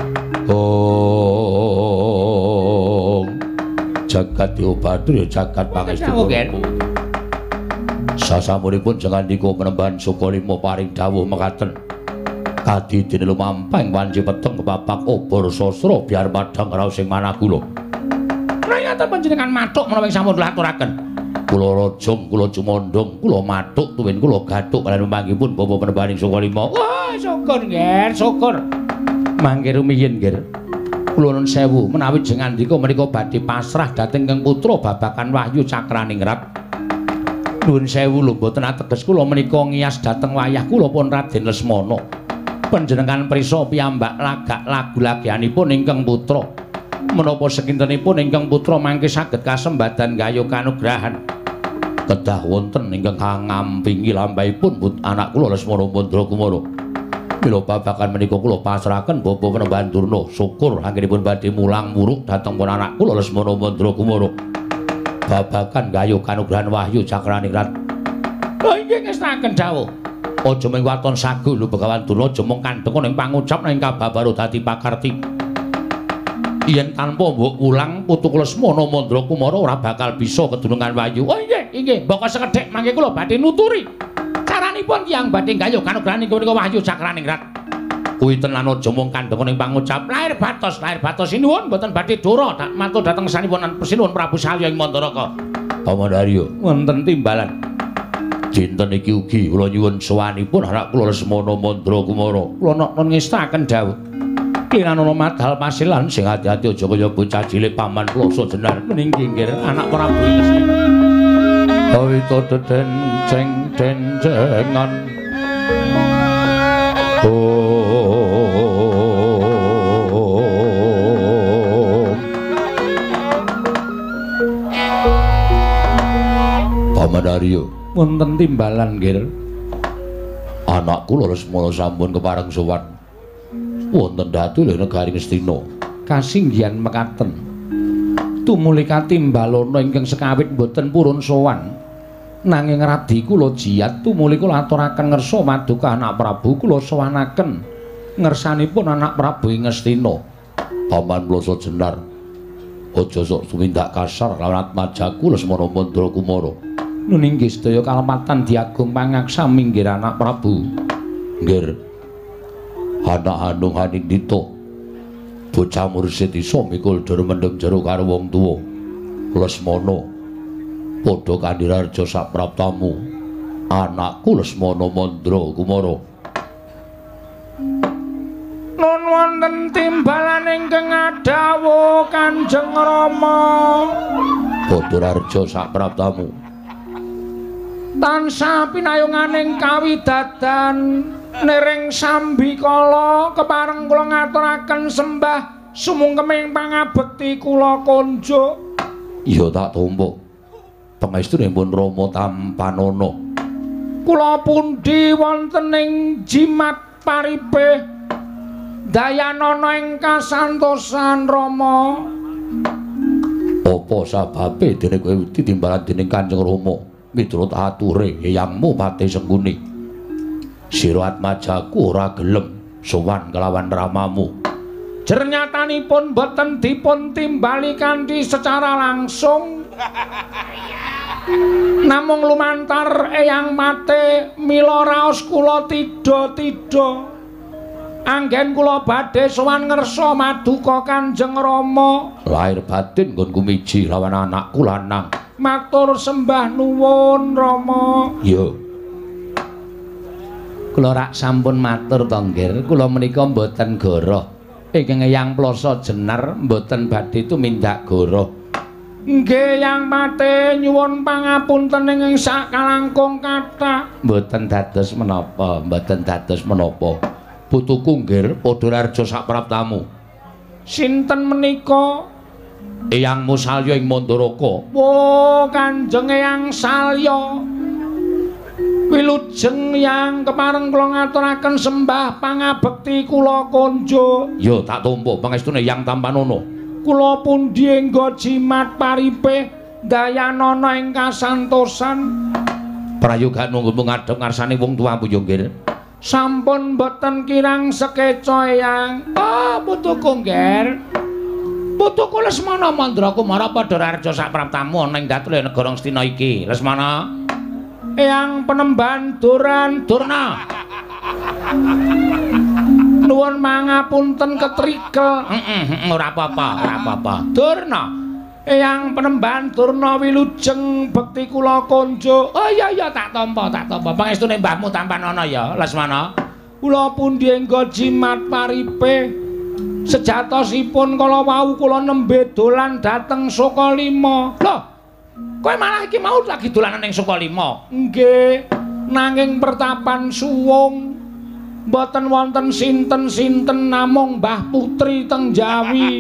ong jagat diobati jagat pangestu sasampunipun jangandika menemban Sukalima paring dawuh mekaten kadidene lumampah ing wanci peteng kepapak obor sastra biar padhang raos sing manah kula prayata panjenengan mathuk menawi sampun aturaken kula rajung kula cumondhong kula mathuk tuwin kula gathuk kaliyan pamanggipun Bapa Penembaning Sukalima wah syukur nggih syukur mangke rumiyin nggih kula nuwun sewu menawi jengandika menika badhe pasrah dhateng Kang Putra babakan Wahyu Cakraningrat nuwun sewu lho mboten ateges kula menika ngiyas dhateng wayah kula pun Raden Lesmana panjenengan prisa piyambak lagak lagu-lagianipun ingkang putra menapa sekintenipun ingkang putra mangke saged kasembadan gayuh kanugrahan kedah wonten ingkang ngampingi lampahipun put anak kula Lesmana Mandra Kumara mila babagan menika kula pasrahaken Bapa Penembahan Durna syukur anggenipun badhe mulang muruk dhateng pun anak kula Lesmana Mandra Kumara babagan gayuh kanugrahan Wahyu Cakraningrat lha inggih ngestaken dawuh aja mung waton sagu lho Begawan Durna aja mung kandheng ning pangucap ning kababaro dadi pakarti yen tanpa mbok ulang putu Lesmana Mandra Kumara ora bakal bisa kedunungan Wahyu oh inggih inggih mbok sekedhik mangke kula badhe nuturi caranipun tiyang badhe gayuh kanugrahan ing menika Wahyu Cakraningrat kuwi tenan aja mung kandheng ning pangucap lair batos lair batos sinuwun mboten badhe dora tak matur dhateng sanipun Sinuwun Prabu Salya ing Mandaraka Pamandarya wonten timbalan dinten iki ugi kula nyuwun sowanipun anak kula Lesmana Mandra Kumara kula nok ngestaken dawuh kinana madhal pasilan sing ati-ati aja kaya bocah cilik paman ploso jenar meninggir anak Prabu Lesmana awita deden ceng denjengan oh Pamandarya wonten timbalan nggih anak kula Lesmana sampun kepareng sowan wonten datu lho negari Ngastina kasinggihan mekaten tumuli katimbalana ingkang sekawit boten purun sowan nanging radi kula jiat tumuli kula aturaken ngersa maduka anak Prabu kula sowanaken ngersanipun anak Prabu ing Ngastina paman ploso jenar aja sok tumindak kasar lawan atmajaku Lesmana Mandra Kumara nuninggih sedaya kalepatan diagung pangaksa minggir anak Prabu nggir anak Hanung Hanindita bocah mursid isa mikul dur mendem jero karo wong tuwa Lesmana padha kandirarja sapraptamu anakku Lesmana Mandra Kumara nun wonten timbalan ingkang adhawuh Kanjeng Rama padhararja sapraptamu tansah pinayunganing kawidadan nering sambikala kepareng kula ngaturaken sembah sumungkeming pangabekti kula konjuk iya tak tampa pangestunipun Rama Tampanana kula pundi wonten ing jimat paribeh dayanana ing kasantosan Rama apa sababe dene kowe ditimbalan dening Kanjeng Rama miturut ature eyangmu Pati Sengguni sira atmajaku ora gelem sowan kelawan ramamu jernyatanipun boten dipun timbali kanthi secara langsung namung lumantar eyang Pati mila raos kula tida-tida anggen kula badhe sowan ngersa maduka Kanjeng Rama lahir batin nggonku miji lawan anakku lanang matur sembah nuwun Rama. Yo. Kula rak sampun matur to nggih, kula menika mboten goroh. Ingkang Eyang Plasa Jenar mboten badhe tumindak goroh. Nggih Yang Pati nyuwun pangapunten ing sakalangkung kathah. Mboten dados menapa, mboten dados menapa. Putuku nggih padha narja sapraptamu. Sinten menika? Eyangmu Salya ing Mandaraka. Wo Kanjeng Eyang Salya. Wilujeng yang kepareng kula ngaturaken sembah pangabekti kula konjo. Ya tak tampa pangestune Eyang Tampanana. Kula pundi engga jimat paripe dayanana ing kasantosan. Prayoga nunggu ngadhep ngarsane wong tuwa Bu Nggir. Sampun boten kirang sekeca Eyang. Oh, putuku Nggir. Putuku Lesmana Mandra Kumara padha raja sak praptamu ana ing datul negara Ngastina iki. Lesmana. Eyang Penemban Duran Durna. Nuwun mangapunten ketrikel. Heeh, ora apa-apa, ora apa-apa. Durna. Eyang Penemban Durna wilujeng bekti kula konjo. Oh iya iya tak tampa, tak tampa. Pangestune mbahmu Tampanana ya, Lesmana. Kula pundi engga jimat paripe. Sejatosipun kala wau kula nembe dolan dhateng Sukalima. Loh, kowe malah iki mau lagi dolanan ning Sukalima? Nggih, nanging pertapan suwung mboten wonten sinten-sinten namung Mbah Putri teng Jawi.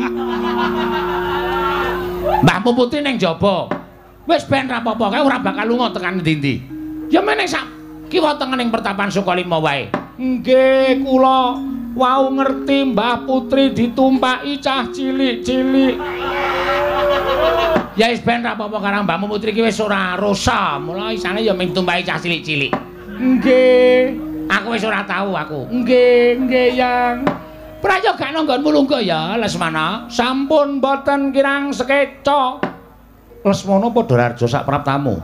Mbahmu Putri ning jaba. Wis ben ra apa-apa, kae ora bakal lunga tekan ndi-ndi. Ya meneh sak kiwa tengening pertapan Sukalima wae. Nggih, kula wau ngerti Mbah Putri ditumpaki cah cilik-cilik. Ya wis ben ra apa-apa karang Mbahmu Putri iki wis ora rosa, mula isane ya ming tumpaki cah cilik-cilik. Nggih, aku wis ora tau aku. Nggih, nggih Yang. Prayoga nggonmu lungguh ya, Lesmana. Sampun boten kirang sekeca. Lesmana padha raja sak praptamu.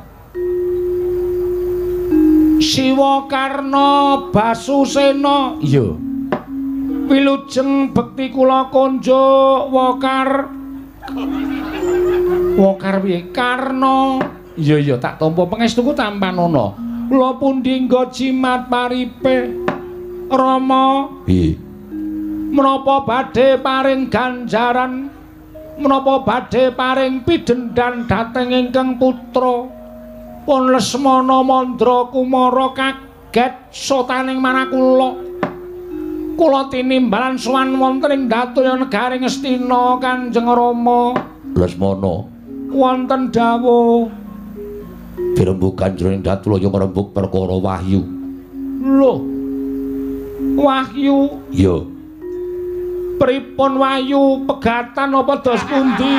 Siwa Karna Basusena. Iya. Wilujeng bekti kula konjo Wokar. Wokar piye? Karna. Iya iya tak tampa pangestuku Tampanana. Kula pundi nggo jimat paripe. Rama. Piye? Menapa badhe paring ganjaran? Menapa badhe paring pidendhan dhateng ingkang putra? Pun Lesmana Mandra Kumara kaget sotaning manakula. Kula tinimbalan sowan wonten ing Datulya Negari Ngastina Kanjeng Rama. Lesmana wonten dawuh dirembugan jroning Datulya ngrembug perkara wahyu. Lho. Wahyu? Iya. Pripun wahyu pegatan apa dos pundi?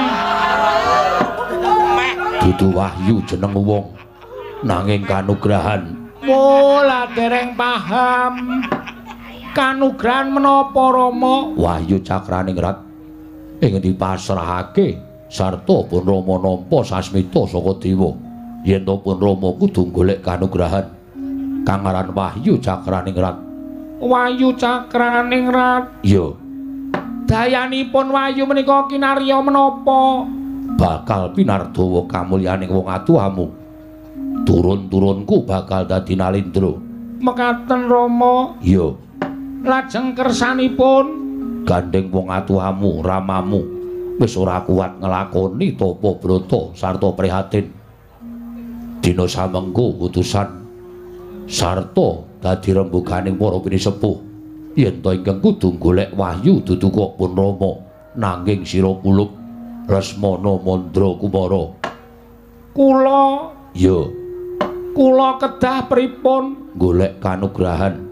Dudu wahyu jeneng wong. Nanging kanugrahan. Mula dereng paham. Kanugrahan menapa Rama? Wahyu cakraning rat ing dipasrahake sarta pun Rama nampa sasmita saka dewa. Yen to pun Rama kudu golek kanugrahan kang aran wahyu cakraning rat. Wahyu cakraning rat. Iya. Dayanipun wahyu menika kinarya menapa? Bakal pinardawa kamulyaning wong atuhamu. Turun-turunku bakal dadi nalindra. Mekaten Rama. Iya. Lajeng kersanipun gandeng wong atuhamu ramamu wis ora kuat nglakoni tapa brata sarta prihatin. Dina samengko utusan sarta dadi rembuganing para pinisepuh yen to ingkang kudu golek wahyu dudu kok pun Rama nanging sira kulub Lesmana Mandra Kumara. Kula ya kula kedah pripun golek kanugrahan.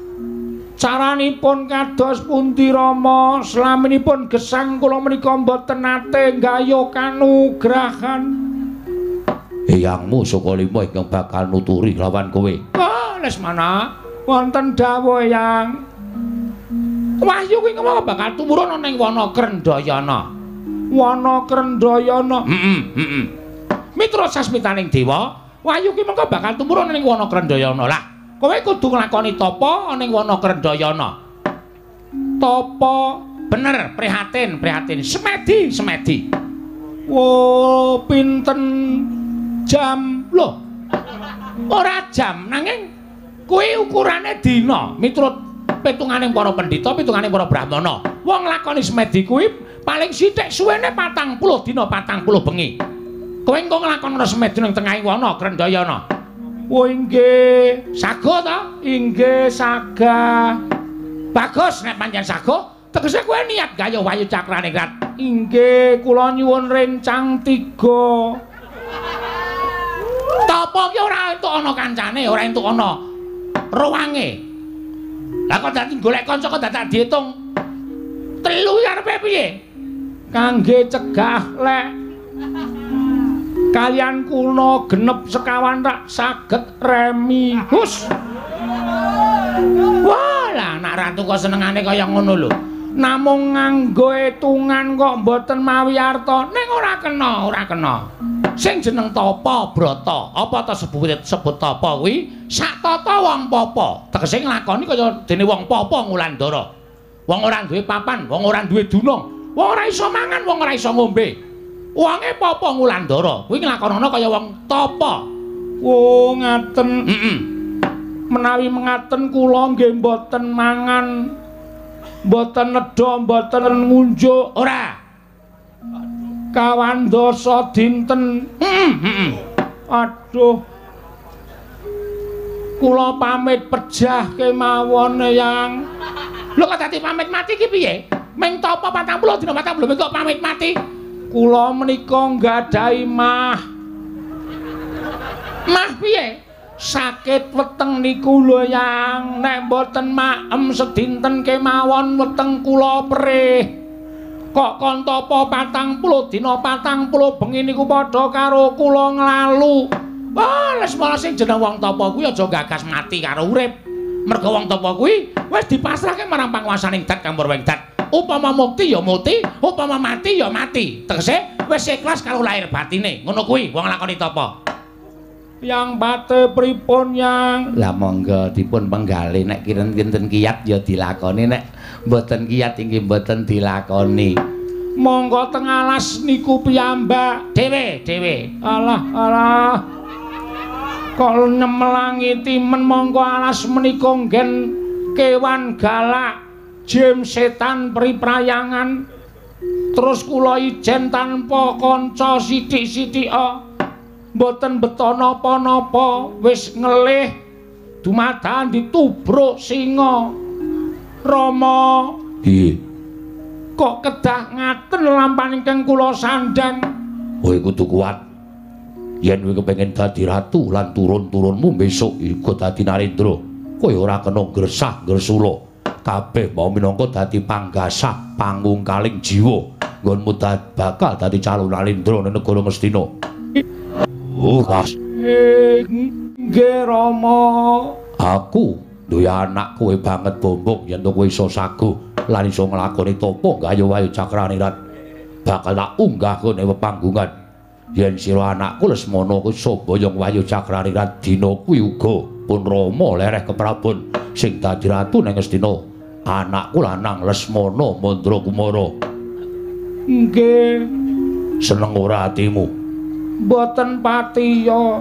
Caranipun kados pundi Rama? Slaminipun gesang kula menika mboten nate nggayuh kanugrahan. Eyangmu Sukalima ingkang bakal nuturi lawan kowe. Oh, Lesmana, wonten dawuh Eyang. Wahyu kuwi ngomong bakal tumurun ning wana Krendayana. Wana Krendayana. Heeh, heeh. Mitra sasmitaning dewa, wahyu kuwi mengko bakal tumurun ning wana Krendayana. Lah, kowe kudu nglakoni tapa ning wana Krendayana. Tapa bener, prihatin, prihatin, semedi, semedi. Oh, pinten jam lho. Ora jam nanging kuwi ukurane dina miturut pitunganing para pendhita, pitunganing para brahmana. Wong lakoni semedi kuwi paling sithik suwene patang puluh dina, patang puluh bengi. Kowe engko nglakoni semedi ning tengahing wana Krendayana. Oh inggih, sago ta? Inggih saga. Bagus nek pancen sago, tegese kowe niat gayuh wahyu cakraning rat. inggih kula nyuwun rencang tiga. Tapa ki ora entuk ana kancane, ora entuk ana ruwange. Lah kok dadi golek kanca kok dadak diitung telu arepe piye? Kangge cegah lek kalian kuna genep sekawan rak saged remi. Hus. Wah, lah anak ratu kok senengane kaya ngono lho. Namung nganggo etungan kok mboten mawi arta. Ning ora kena, ora kena. Sing jeneng tapa brata, apa ta sebut sebut tapa kuwi? Sak tata wong papa. Tegese nglakoni kaya dene wong papa Ngulandara. Wong ora duwe papan, wong ora duwe dunung, wong ora iso mangan, wong ora iso ngombe. Wonge papa Ngulandara kuwi nglakonana kaya wong tapa. Oh, ngaten. Heeh. Menawi mengaten kula nggih mboten mangan, mboten nedha, mboten ngunjuk. Ora. Kawan dosa dinten. Heeh, heeh. Aduh. Kula pamit pejah kemawon Yang. Lho kok dadi pamit mati ki piye? Ming tapa patang puluh dina patang puluh kok pamit mati? Kula menika nggadahi mah. Mah piye? Sakit weteng niku lho Yang. Nek mboten maem sedinten kemawon weteng kula perih. Kok kon tapa patang puluh dina patang puluh bengi niku padha karo kula nglalu. Wah, lesmana sing jeneng wong tapa kuwi aja gagas mati karo urip. Merga wong tapa kuwi wis dipasrahke marang panguwasaning dat kang Purweng Dat. Upama mukti ya mukti, upama mati ya mati. Tegese wis ikhlas karo lahir batine. Ngono kuwi wong lakoni tapa. Yang bate pripun Yang? Lah monggo dipun penggali nek kinten kiyat ya dilakoni, nek mboten kiyat inggih mboten dilakoni. Monggo teng alas niku piyambak dhewe dhewe. Alah alah. Kok nyemelangi timen monggo alas menika nggen kewan galak, jim setan priprayangan. Terus kula ijen tanpa kanca sithik-sithika. Mboten beto napa-napa wis ngelih dumadakan ditubruk singa. Rama, piye? Kok kedah ngaten lampahan ingkang kula sandhang. Kowe kudu kuat. Yen kowe kepengin dadi ratu lan turun-turunmu besok iku dadi Narendra, kowe ora kena gresah gresula. Kabeh mau minangka dadi panggasah pangungkaling jiwa. Nggonmu bakal dadi calon Narendra ning negara Ngastina. Oh, kas. Nggih Rama. Aku duwe anak kowe banget Bombong yen to kowe iso saguh lan iso nglakoni tapa gayo-wayo Cakraningrat. Bakal tak unggah kene pepanggungan. Yen sira anakku Lesmana kuwi boyong wayu Cakraningrat dina kuwi uga pun Rama lereh keprabon sing dadi ratu ning Ngastina. Anakku lanang Lesmana Mandrakumara. Nggih. Seneng ora atimu? Mboten patiya.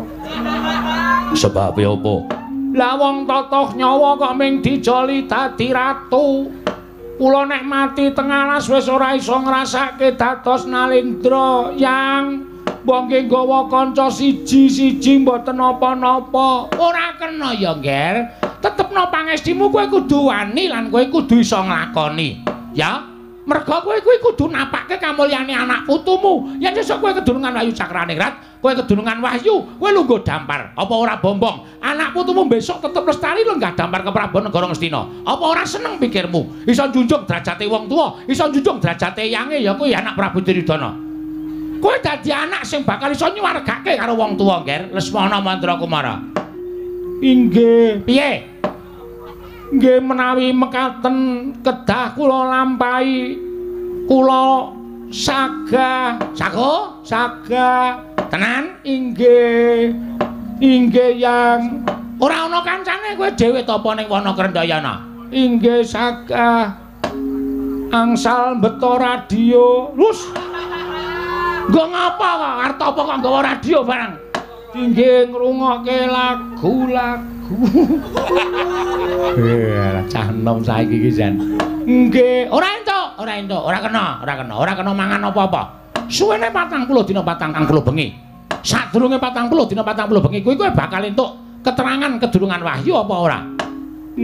Sebab apa? Lah wong totoh nyawa kok ming dijoli dadi ratu. Kula nek mati teng alas wis ora iso ngrasake dados Narendra Yang. Mbok nggih nggawa kanca siji-siji mboten napa-napa. Ora kena ya, Ngger. Tetepno pangestimu kowe kudu wani lan kowe kudu iso nglakoni. Ya. Merga kowe kuwi kudu napakke kamulyane anak putumu. Yen sesuk kowe kedunungan Wahyu Cakraningrat, kowe kedunungan Wahyu, kowe lungguh dampar. Apa ora Bombong? Anak putumu besok tetep lestari lenggah dampar ke Prabu Negara Ngastina. Apa ora seneng pikirmu? Iso njunjung derajate wong tuwa, iso njunjung derajate yange ya kuwi anak Prabu Duryudana. Kowe dadi anak sing bakal iso nyuwargake karo wong tuwa, Nger. Lesmana Mandrakumara. Inggih. Piye? Nggih menawi mekaten kedah kula lampahi kula sagah. Sago? Sagah. Tenan? Inggih. Inggih Yang. Ora ana kancane kowe dhewe ta apa ning wana Krendayana? Inggih sagah. Angsal beto radio. Lus. Nggo ngapa kok? Arep apa kok nggawa radio barang? Inggih ngrungokke lagu-lagu. Eh, cah enom saiki iki jan. Nggih, ora entuk, ora entuk, ora kena, ora kena, ora kena mangan apa-apa. Suwene patang puluh dina patang puluh bengi. Sadurunge patang puluh dina patang puluh bengi kuwi kowe bakal entuk keterangan kedurungan Wahyu apa ora?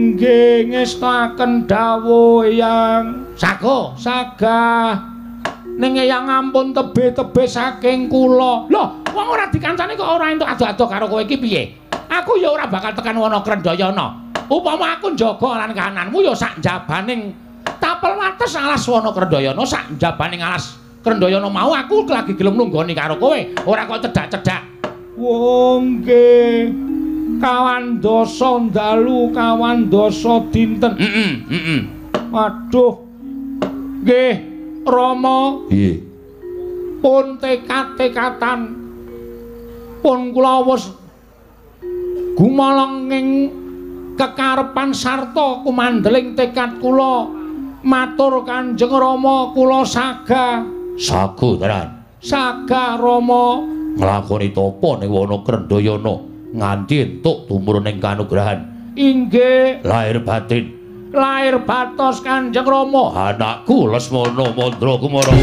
Nggih, ngestaken dawuh Yang. Sago, sagah. ning eyang ampun tebe-tebe saking kula. Lho, wong ora dikancani kok ora entuk ado-ado karo kowe iki piye? Aku ya ora bakal tekan wana Krendayana. Upama aku njaga lan kahananmu ya sak jabaning tapel wates alas wana Krendayana, sak jabaning alas Krendayana mau aku lagi gelem nunggoni karo kowe, ora kok cedak-cedak. Wong nggih. Kawan dosa dalu, kawan dosa dinten. Heeh, mm heeh. Mm Waduh. Nggih, Rama. Piye? Pun tekad-tekatan pun kula wis gumaleng ing kekarepan sarta kumandeling tekad kula matur Kanjeng Rama kula saga. Sagu tenan. Saga Rama nglakoni tapa ning wana Krendayana nganti entuk tumurun ing kanugrahan. Inggih, lahir batin. Lahir batos Kanjeng Rama. Anakku Lesmana Mandrakumara.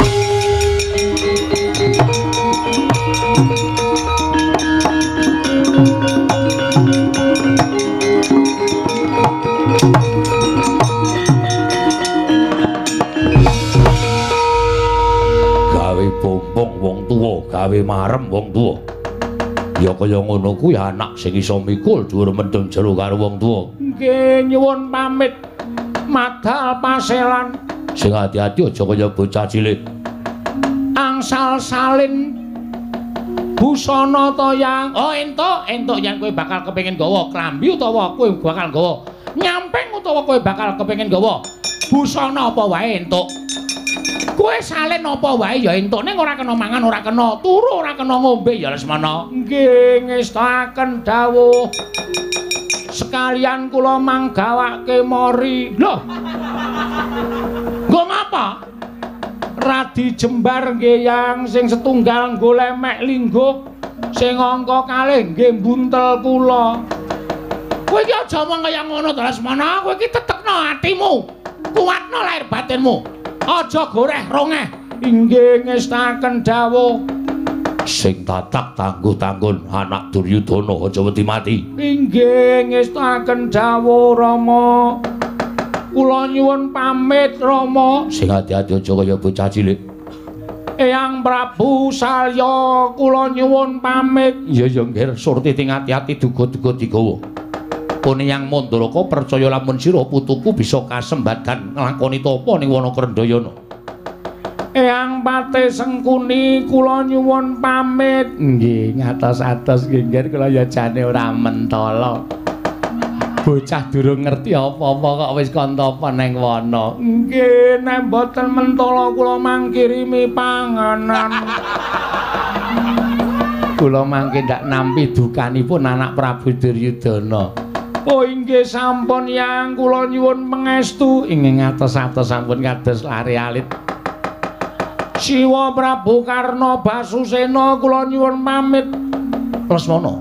Gawe bombong wong tuwa, gawe marem wong tuwa. Ya kaya ngono kuwi anak sing iso mikul dhuwur mendem jero karo wong tuwa. Nggih nyuwun pamit madhal paselan. Sing ati-ati aja kaya bocah cilik. Angsal salin busana to yang. Oh entuk, entuk yang kowe bakal kepengin gawa klambi utawa kowe bakal gawa nyamping utawa kowe bakal kepengin gawa busana apa wae entuk. Kowe salin apa wae ya entuk ning ora kena mangan, ora kena turu, ora kena ngombe ya Lesmana. Nggih ngestaken dawuh. Sekalian kula manggawake mori. Lho. Nggo ngapa? Radi jembar nggih yang sing setunggal nggo lemek linggo, sing angka kalih nggih buntel kula. Kowe iki aja omong kaya ngono to Lesmana, kowe iki tetekno atimu. Kuwatno lahir batinmu. Aja goreh rongeh. Inggih ngestaken dawuh. Sing tatak tangguh-tanggun anak Duryudana aja wedi mati. Inggih ngestaken dawuh Rama. Kula nyuwun pamit Rama. Sing ati-ati aja kaya bocah cilik. Eyang Prabu Salya kula nyuwun pamit. Iya ya nggih surti ting ati-ati duga-duga digawa. Pun Eyang Mandaraka percaya lamun sira putuku bisa kasembadan nglakoni tapa ning wana Krendayana. Eyang Patih Sengkuni kula nyuwun pamit. Nggih ngatos-atos nggih kula ya jane ora mentala. Bocah durung ngerti apa-apa kok wis kantapa ning wana. Nggih nek mboten mentala kula mangkirimi panganan. Kula mangke ndak nampi dukanipun anak Prabu Duryudana. Oh inggih sampun yang kula nyuwun pangestu. Inggih ngatos-atos sampun kados lare alit. Siwa Prabu Karna Basusena kula nyuwun pamit. Lesmana.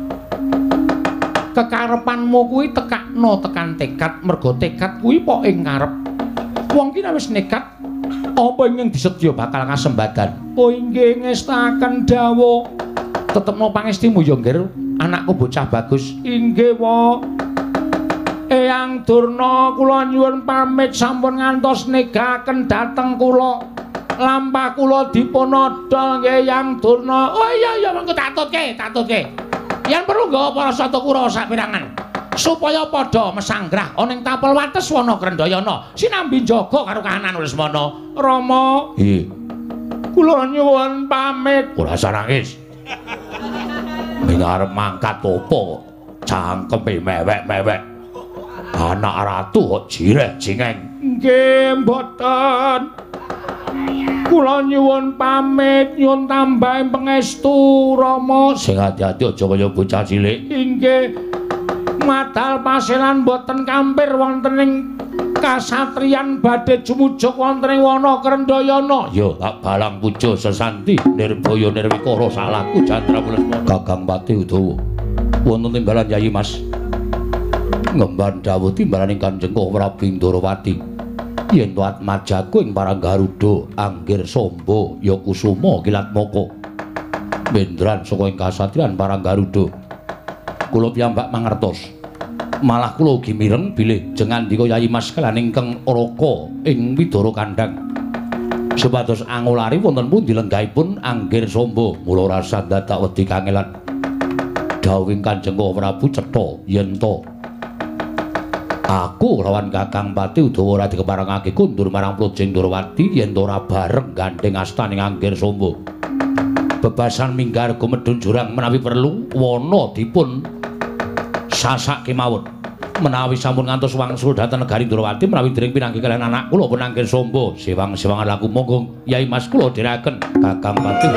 Kekarepanmu kuwi tekakno tekan tekad, merga tekad kuwi pok ing ngarep. Wong ki wis nekat apa ingkang disedya bakal kasembadan. Oh inggih ngestaken dawuh. Tetepno pangestimu ya nggih anakku bocah bagus. Inggih wa. Eyang Durna kula nyuwun pamit sampun ngantos negaken dhateng kula. Lampah kula dipun adol nggih Eyang Durna. Oh iya iya mengko tak tutke, tak tutke. Yen perlu nggawa para satukura sapirangan supaya padha mesanggrah ana ing tapel wates wana Krendayana sinambi jaga karo kahanan Lesmana. Rama. Nggih. Kula nyuwun pamit. Ora usah nangis. Ning arep mangkat apa cangkeme mewek-mewek. Anak ratu kok jireh jingeng. Nggih mboten. Kula nyuwun pamit nyuwun tambahi pangestu Rama. Sing ati-ati aja kaya bocah cilik. Inggih. Madal paselan boten kampir wonten ing kasatriyan badhe jumujug wonten ing wana Krendayana. Ya tak balang puja sesanti nirbaya nirwikara salaku Jandramu Lesmana. Kakang Patih Udawa. Wonten timbalan Yayi Mas. Ngemban dawuh timbalaning Kanjeng Prabu Indrawati. Yen to atmajaku ing Paranggaruda anggir samba ya kusuma kilatmaka. Bendran saka ing kasatriyan Paranggaruda. Kula piyambak mangertos. Malah kula ugi mireng bilih jeng andika Yayi Mas kaliyan ingkang Raka ing Widara Kandhang. Supados angulari wonten pundi lenggahipun Anggir Samba mula rasa dadak wedi kangelan dawuhing Kanjeng Prabu cetha yen to aku lawan Kakang Pati Udawa ora dikeparengake kundur marang Projeng Ndorowati yen to ora bareng gandeng astaning Anggir Samba bebasan minggar gumedhun jurang menawi perlu wana dipun sasak kemawon menawi sampun ngantos wangsul dhateng negari Ndorowati menawi dereng pinanggih kaliyan anak kula pun Anggir Samba sewang-sewangan laku monggo Yai Mas kula dherekaken Kakang Pati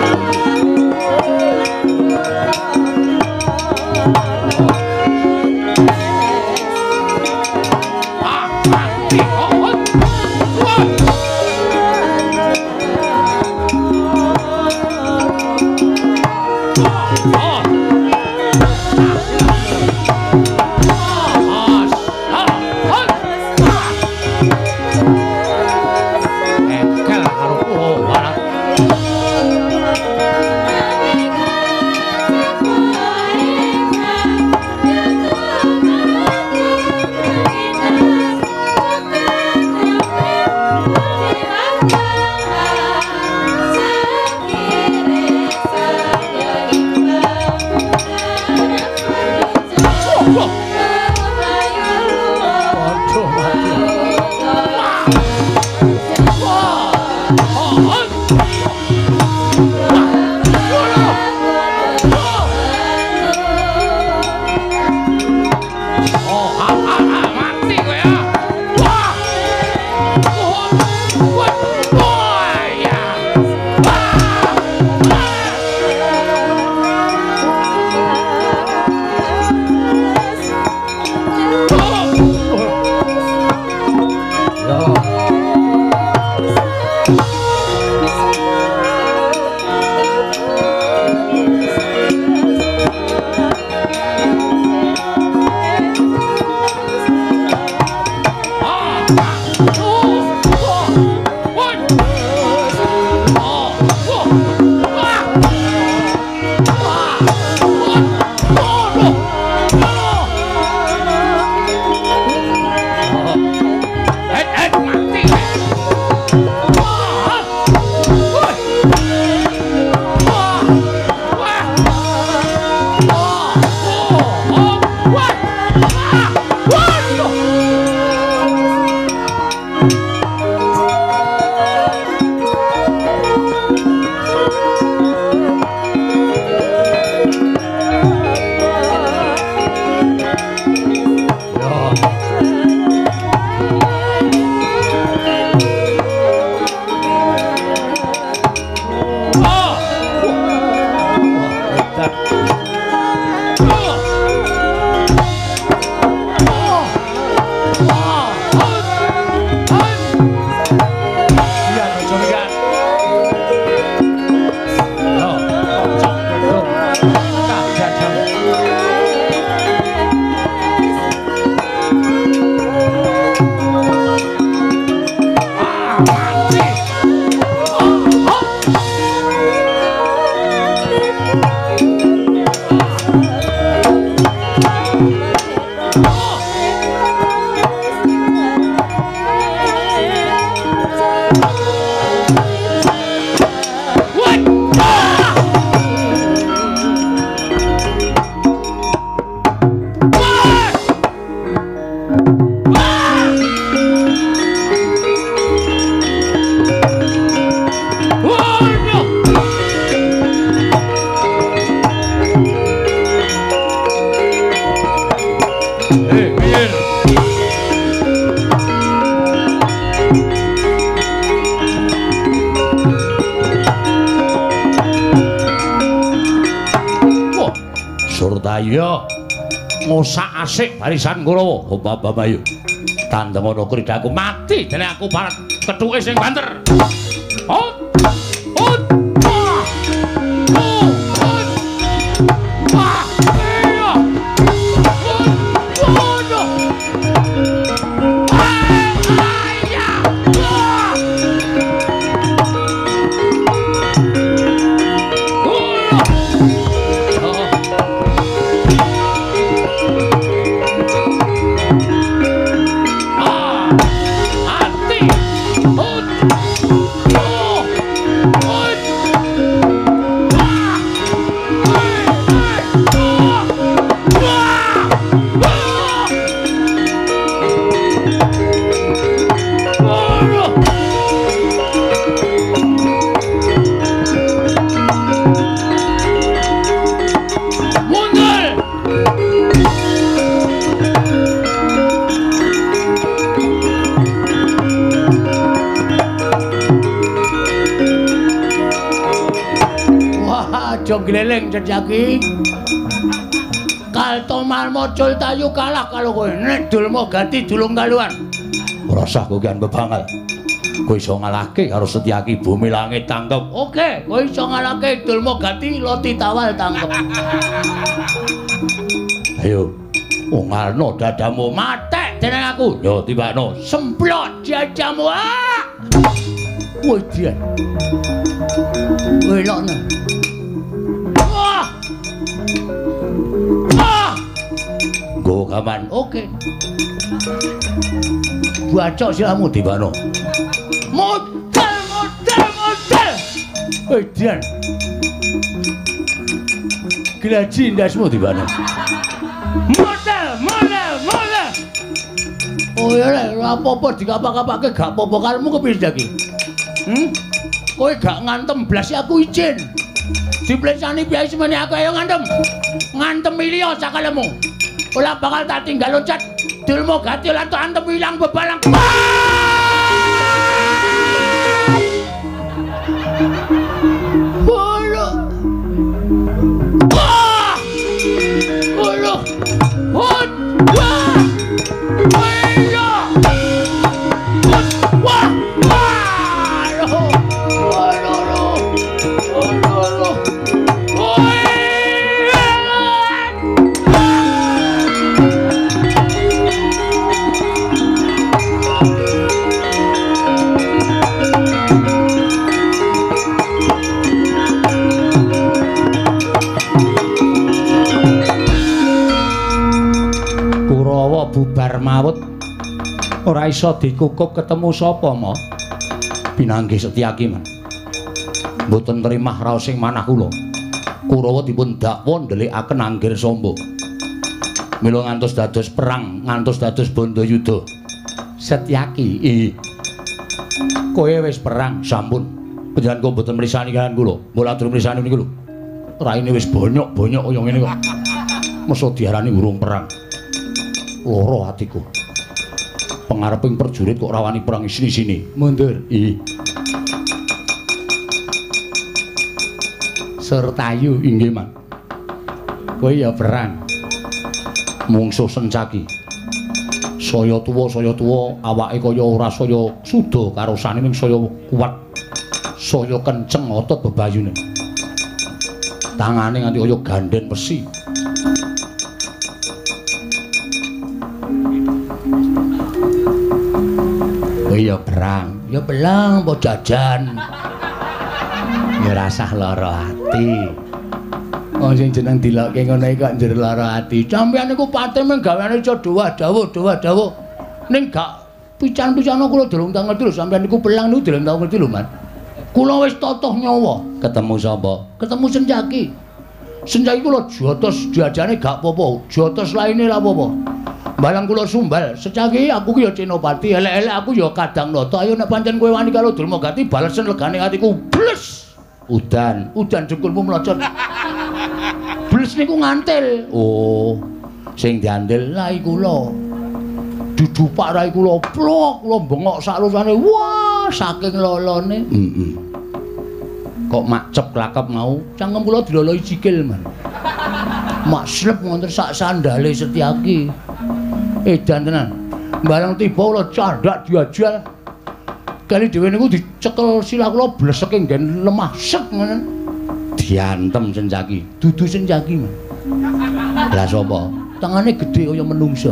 Surtaya ngosak asik barisan Kurawa Bambamayu tandang ana kridaku mati dene aku parek kethuke sing banter. Oh oh Oh! gleleng Setyaki. Kaltomal mocul tayu kalah kalau kowe nek Dulma Gati dulung kaluan. Ora usah kowe kan bebangal. Kowe iso ngalahke karo Setyaki bumi langit tangkep. Oke, kowe iso ngalahke Dulma Gati Loti Tawal tangkep. Ayo, ungalno dadamu Matek dening aku. yo tibakno. Semplot jajamu. Ah! Woi dia. Woi lokno. Wah! Ah! Go kaman. Oke. Bacok silamu Tibakno. Model, model, model. Woi Dian. Glaji ndasmu Tibakno. Model, model, model. Oh ya lek apa-apa dikapak-kapake gak apa-apa kalmu kepiye Setyaki? Hmm? Kowe gak ngantem blas aku izin. Diplesani biaya semene aku ayo ngantem. Ngantem liya sakalemu. Ora bakal tak tinggal loncat. Dulma Gati lan tak antem ilang bebalang. Olo. Wah! Olo. Hot. Wah! Ayo. Wah! Wah! Olo. Olo. Olo. Olo. Bubar mawut ora iso dikukup ketemu sapa mo pinanggih Setyaki man mboten nrimah raos sing manah kula Kurawa dipun dakwa ndelikaken anggir sombo mila ngantos dados perang ngantos dados Bandayuda Setyaki ih kowe wis perang sampun panjenengan kok mboten mrisani kaliyan kula mula durung mrisani niku lho raine wis bonyok-bonyok kaya ngene kok mesa diarani urung perang loro atiku. Pengareping prajurit kok rawani perang isini-sini. Mundur. Ih. Sertayu inggih, Man. Kowe ya perang. Mungsuh Setyaki. Saya tuwa, saya tuwa, awake kaya ora saya suda karosane ning saya kuat. Saya kenceng otot bebayune. Tangane nganti kaya gandhen besi. Ya perang, ya belang apa jajan. Ya rasah lara ati. Oh sing jeneng dilokke ngono iki kok njero lara ati. Sampeyan niku pate mung gaweane iso dawuh-dawuh, dawuh-dawuh. Ning gak pican-picana kula durung tak ngerti lho sampeyan niku belang niku durung tak ngerti lho, Man. Kula wis totoh nyawa. Ketemu sapa? Ketemu Setyaki. Setyaki kula jotos diajane gak apa-apa, jotos laine ra apa-apa. Balang kula sumbal, Setyaki aku ki ya Cenopati, elek-elek aku ya Kadang-nata. Ayo nek pancen kowe wani karo Dulma Gati balesen legane atiku. Bles. Udan, udan jengkulmu mlocot. Bles niku ngantil. Oh, sing diandel rai kula. Dudupak rai kula, plok kula bengok sak rusane. Wah, saking lolone. Heeh. Mm -mm. Kok macep klakep mau? Cangkem kula diloloi sikil, Man. Mak slep wonten sak sandale Setyaki. Edan tenan. Barang tiba kula candak diajal. Kali dhewe niku dicekel silah kula bleseke nggen lemah set ngono. Diantem Setyaki. Dudu Setyaki, Man. Lah sapa? Tangane gedhe kaya menungsa.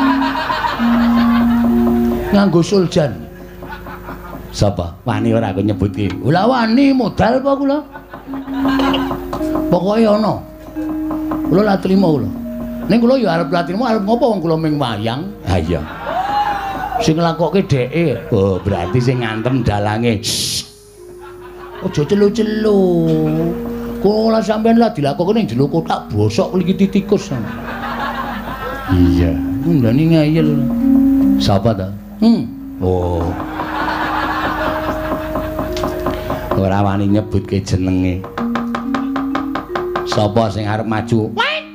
Nganggo suljan. Sapa? Wani ora aku nyebutke. Ora wani modal apa kula? Pokoke ana. Kula la trima kula. Ning kula ya arep la trima arep ngopo wong kula ming wayang. Ha iya. Sing nglakokke dheke. Oh, berarti sing ngantem dalange. Aja celu-celu. Kula sampeyan lah dilakokke ning jero kotak bosok likiti tikus. Iya, ndani ngayel. Sapa ta? Hmm. Oh. Ora wani nyebutke jenenge. Sapa sing arep maju?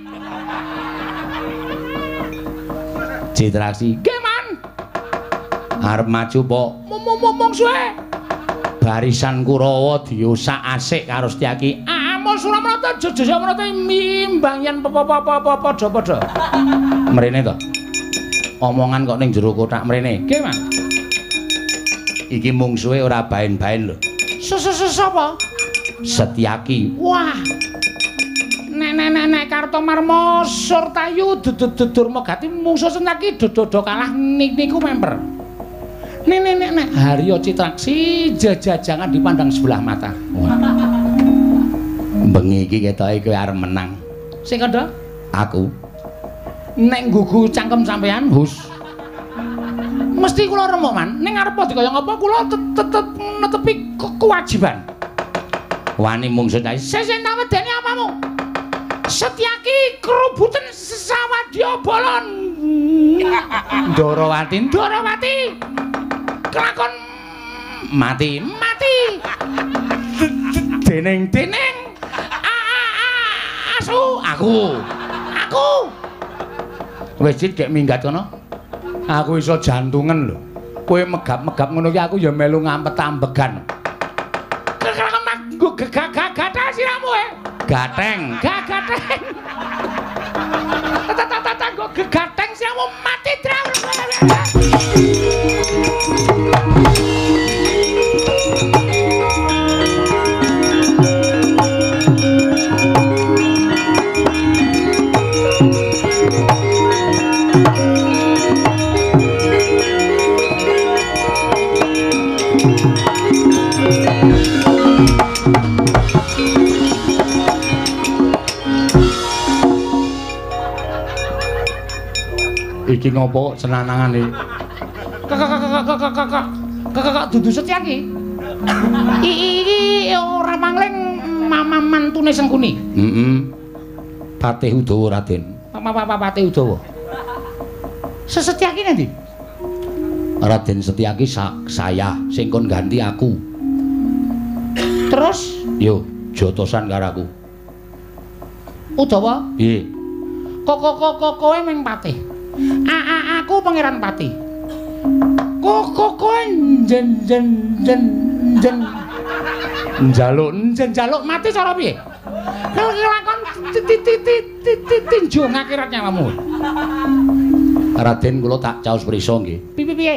Citraksi. Geman. Arep maju po? Momong suwe. Barisan Kurawa diusak asik karo Setyaki. Ah, mau Suramana Samrata Jaya Samrata mimbang yen apa-apa padha-padha. Mrene to. Omongan kok ning jero kotak mrene. Nggih, Mas. Iki mungsuhe ora baen-baen lho. Sapa? Setyaki. Wah. Nek-nek Kartomarma Surtayu Durma Gati mungsuh Setyaki dodo kalah niku member. Nek-nek Harya Citraksi jajajangan dipandang sebelah mata. Wah. Bengi iki ketoke kowe arep menang. Sing kandha? Aku. Nek nggugu cangkem sampean, hus. Mesti kula remuk man. Ning arep dikaya ngapa kula tetep netepi kewajiban. Wani mungsuh Setyaki. Sesuk tak wedeni apamu? Setyaki kerubuten sawadya balon. Ndarawati, Ndarawati. Kelakon mati, mati. Deneng-deneng. Asu, aku. Aku. Wis cek minggat kono. Aku iso jantungan lho. Kowe megap-megap ngono ki aku ya melu ngampet ambegan. Kelakon nggo gegak-gagak siramu e. Gateng, gagateng. Tata-tata nggo gegateng siramu mati drawuh. Iki ngopo senanangan iki? Kakak kakak kakak kakak kakak dudu Setyaki. Iki ora mangling mama mantune Sengkuni. Heeh. Patih Udawa Raden. Papa Patih Udawa. Sesetyaki nanti? Raden Setyaki saya sing kon ganti aku. Terus yo jotosan karo aku. Udawa? Piye? Kok kok kok kowe ming patih. A -a aku Pangeran Pati. Kok kok kowe jen jen jen jen njaluk jen njaluk mati cara piye? Kelakon tinju ngakhirat nyawamu. Raden kula tak caos prisa nggih. Piye piye?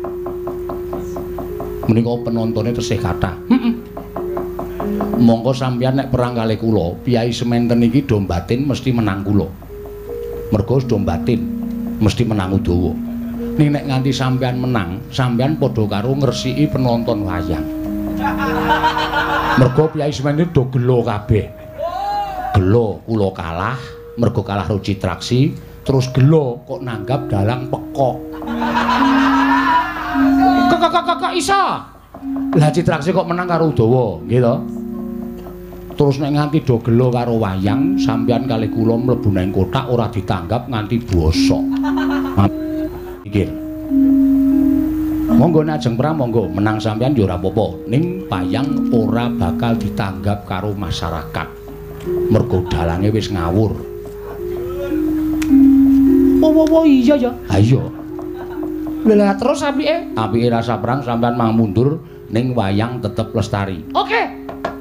Menika penontone tesih kathah. Heeh. Monggo sampeyan nek perang kalih kula, piyai sementen iki do batin mesti menang kula. Mergo do batin mesti menang Udawa. Ning nek nganti sampean menang, sampean padha karo ngresiki penonton wayang. Mergo piyai semene do gelo kabeh. Gelo kula kalah, mergo kalah Ru Citraksi, terus gelo kok nanggap dalang pekok. Kok kok kok kok iso? Lah Citraksi kok menang karo Udawa, nggih to? Terus nek nganti do gelo karo wayang, sampeyan kalih kula mlebu nang kotak ora ditanggap nganti bosok. Pikir. Monggo nek ajeng perang monggo menang sampeyan ya ora apa-apa, ning wayang ora bakal ditanggap karo masyarakat. Mergo dalange wis ngawur. Oh, oh, iya ya. Ha iya. Lah terus apike? Apike rasa perang sampeyan mang mundur ning wayang tetep lestari. Oke.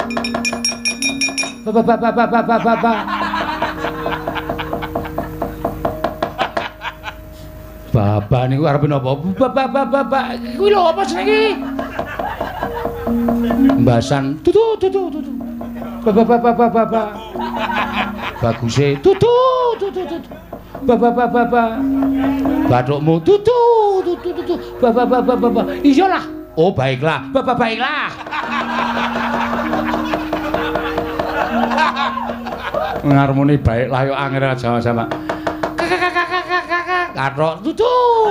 Bapak bapak bapak bapak bapak. Bapak niku arep napa? Bapak bapak bapak. Kuwi lho apa jenenge? Mbasan. Tutu tutu tutu. Bapak bapak bapak bapak. Baguse. Tutu tutu tutu. Bapak bapak bapak. Bathukmu tutu tutu tutu. Bapak bapak bapak. Iyalah. Oh baiklah. Bapak baiklah. Ngarmoni baik lah yo angel aja sama. Kakak kakak kakak kakak. Kathok tutu.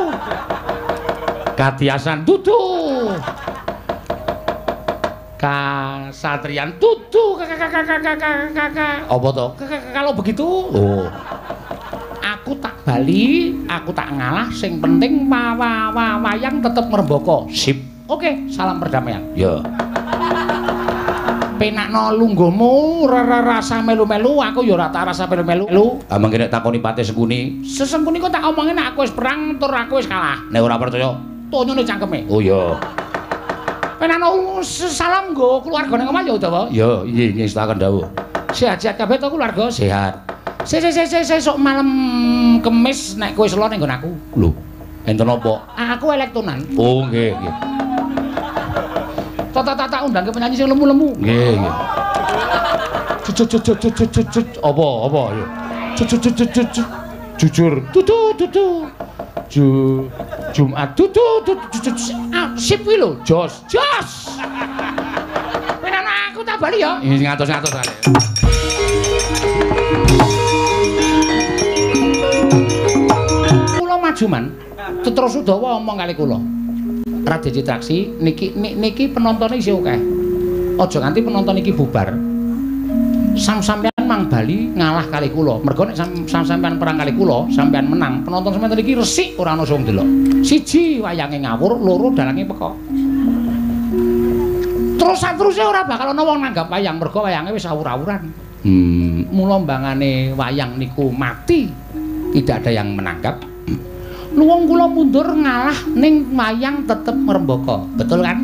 Katiasan tutu. Kasatrian tutu kakak kakak kakak kakak. Apa to? Kalau begitu, oh. Aku tak bali, aku tak ngalah, sing penting wayang tetep ngrembaka. Sip. Oke, salam perdamaian. Ya. Penakno lungguhmu rasa melu-melu, aku ya ora tak rasa melu-melu. Ah mengke nek takoni Patih Sengkuni. Sesengkuni kok tak omongin nek aku wis perang tur aku wis kalah. Nek ora percaya, tonyone cangkeme. Oh iya. Penakno salam nggo keluargane omah ya Udawa. Ya, iya ngestaken dawuh. Sehat-sehat kabeh to keluarga? Sehat. Se se se se sok malam Kemis nek kowe selo ning nggon aku. Lho, enten apa? Aku elektonan. Oh, nggih, nggih. Tata tata undang ke penyanyi sing lemu-lemu. Nggih, nggih. Apa, apa ya? Jujur. Tutu, tutu. Ju Jumat. Tutu, tutu. Sip kuwi lho, Jos, jos. Penan aku tak bali ya. Ini ngatos-ngatos ae. Kula maju man. Terus Udawa omong kali kula. Raden Citraksi niki niki penontone isih akeh. Aja nganti penonton iki bubar. Sam-sampean mang bali ngalah kali kula. Mergo nek sam-sampean perang kali kula, sampean menang, penonton sampean iki resik ora ana sing ndelok. Siji wayange ngawur, loro dalange peka. Terus saterusé ora bakal ana wong nanggap wayang mergo wayange wis awur-awuran. Hmm, mula mbangane wayang niku mati, tidak ada yang menanggap. Luwung kula mundur ngalah ning wayang tetep ngrembaka. Betul kan?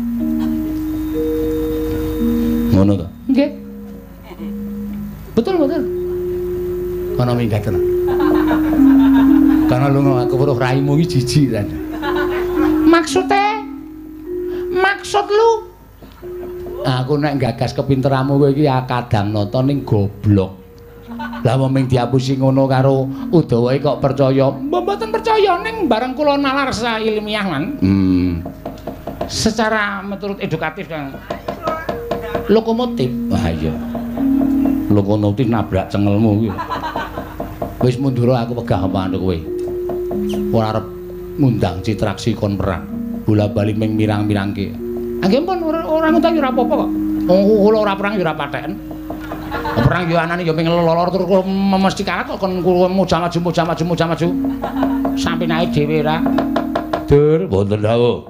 Ngono to? Nggih. Betul, betul. Kono minggat tenan. Karena lunga aku weruh raimu iki jijik kan. Maksude? Maksud lu? Aku nek gagas kepinteranmu kowe iki kadang nonton ning goblok. Lah wong diapusi ngono karo Udawa kok percaya? Mboten percaya ning bareng kula nalar sa ilmiah man. Hmm. Secara menurut edukatif dan lokomotif. Wah iya. Lokomotif nabrak cengelmu kuwi. Wis mundur aku pegah apa kowe. Ora arep ngundang Citraksi kon perang. Bola-bali ming mirang-mirangke. Nggih pun ora ngundang ora apa-apa kok. Wong kula ora perang ya ora patheken. Perang yo anane yo pengen lolor terus mesti kalah kok kon muja maju muja maju muja maju. Sampe naik dhewe ora. Dur, wonten dawuh.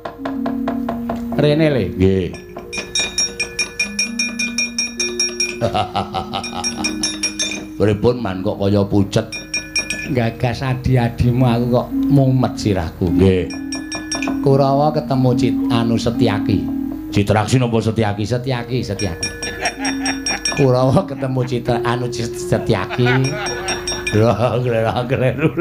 Rene le. Nggih. Pripun man kok kaya pucet. Gagas adi-adimu aku kok mumet sirahku. Nggih. Kurawa ketemu Cit anu Setyaki. Citraksi napa Setyaki? Setyaki, Setyaki. Kurawa ketemu Citra anu Setyaki. Lha klera-kleru.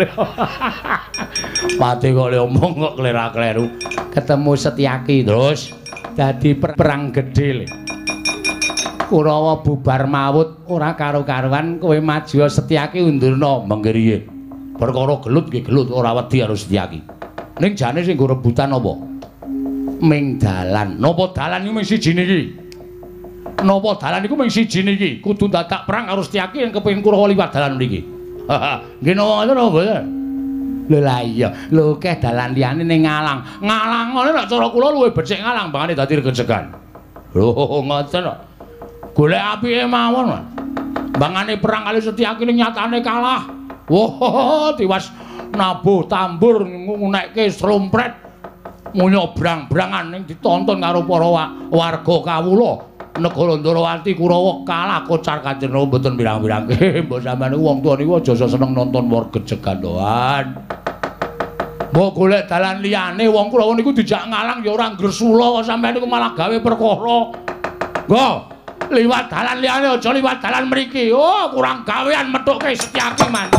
Pati kok le omong kok klera-kleru. Ketemu Setyaki terus dadi perang gedhe le. Kurawa bubar mawut ora karo-karuan kowe maju Setyaki undurna mengkiriye. Perkara gelut nggih gelut ora wedi karo Setyaki. Ning jane sing nggo rebutan apa? Ming dalan. Napa dalan iki mung siji niki? Napa dalan iku mung siji niki? Kudu dadak perang karo Setyaki yang kepengin Kurawa liwat dalan mriki. Nggih napa ngoten apa ya? Lho lah iya, lho keh dalan liyane ning Ngalang. Ngalang ngene nek cara kula luwih becik Ngalang bangane dadi regejegan. Lho ngoten kok. Golek apike mawon. Bangane perang kali Setyaki ning nyatane kalah. Wah, tiwas nabuh tambur ngunekke slompret. Munyobrang-brangan ning ditonton karo para warga kawula. Negara Ndarawati Kurawa kalah kocar Kanjeng Rama mboten pirang-pirangke. Mbok sampeyan wong tuwa niku aja seneng nonton wargejegan doan. Mbok golek dalan liyane wong Kurawa niku dijak Ngalang ya ora Gresula kok sampeyan niku malah gawe perkara. Nggo, liwat dalan liyane aja liwat dalan mriki. Oh, kurang gawean methuke Setyaki man.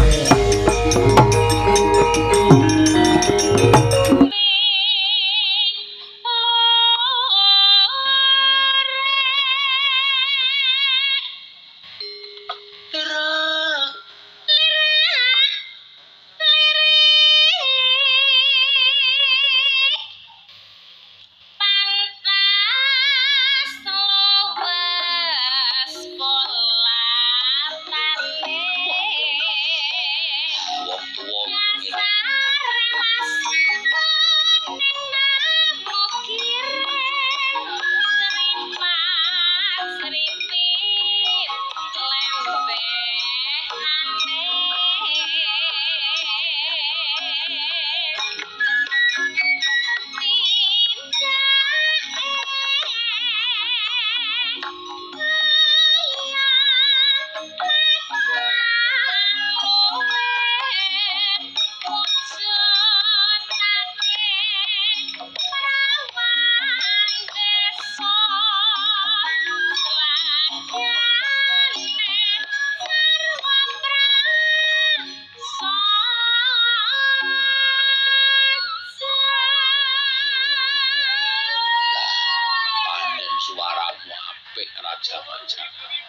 macam-macam.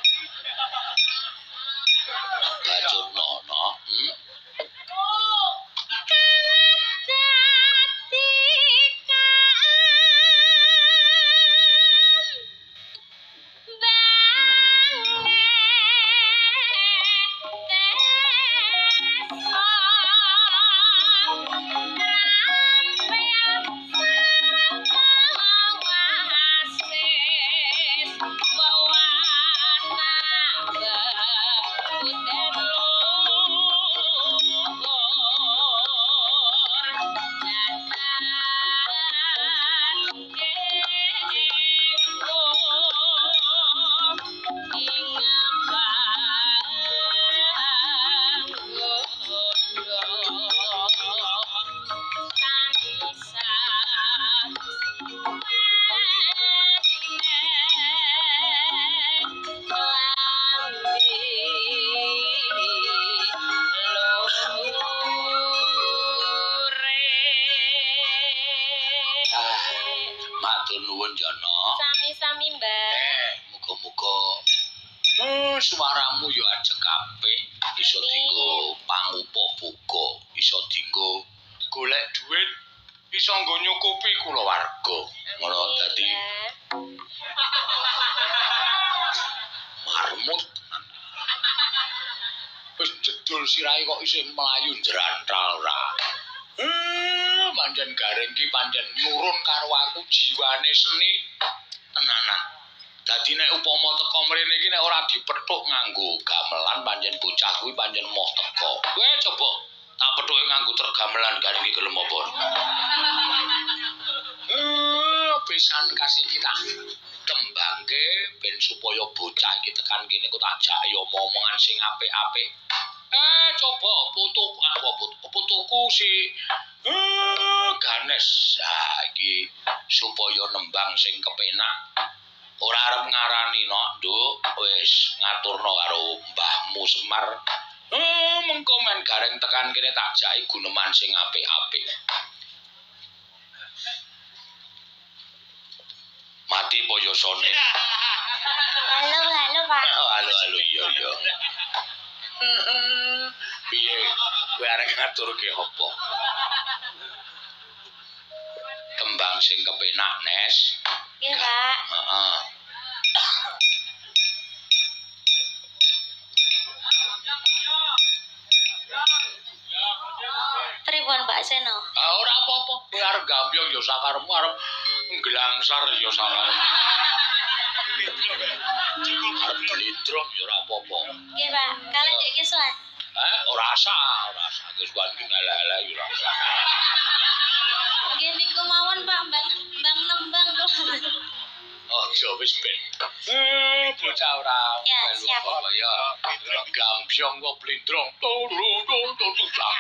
Bacot nono, hmm? Suaramu yo ajeng apik, iso dienggo pangupa buka, iso dienggo golek dhuwit, iso nggo nyukupi kulawarga. Ngono dadi marmut. Wis jedul sirahe kok isih mlayu njrantral ora. Eh, pancen Gareng ki pancen nurun karo aku jiwane seni tenanan. Dadi nek upama teko mrene iki nek ora dipethuk nganggo gamelan pancen bocah kuwi pancen moh teko. Kowe coba tak pethuke nganggo tergamelan Gareng iki gelem apa? Eh, pisan kasih kita tembangke ben supaya bocah iki tekan kene kok tak ajak ya omongan sing apik-apik. Eh, coba foto apa fotoku si eh Ganes. Ah iki supaya nembang sing kepenak. Ora arep ngarani nok, Nduk. Wis ngaturno karo Mbahmu Semar. Eh, mengko men Gareng tekan kene tak jaki guneman sing apik-apik. Mati boyosone. Halo, halo, Pak. Oh, halo, halo, iya, iya. Piye, kowe arek ngaturke apa? Tembang sing kepenak, Nes. Nggih, Pak. Heeh. Pripun Pak Seno? Ah ora apa-apa, kowe arep gambyong ya sakarepmu, arep nglangsar ya sakarepmu. Arep blidrong ya ora apa-apa. Nggih, Pak. Kalian Dik Kiswan. Eh, ora usah, ora usah. Kiswan ki elek-elek ya ora usah. Nggih niku mawon Pak, Mbang Mbang nembang kula. Aja wis ben. Eh, bocah ora Ya, siap. apa ya. Gambyong kok blidrong. Tutut-tutut.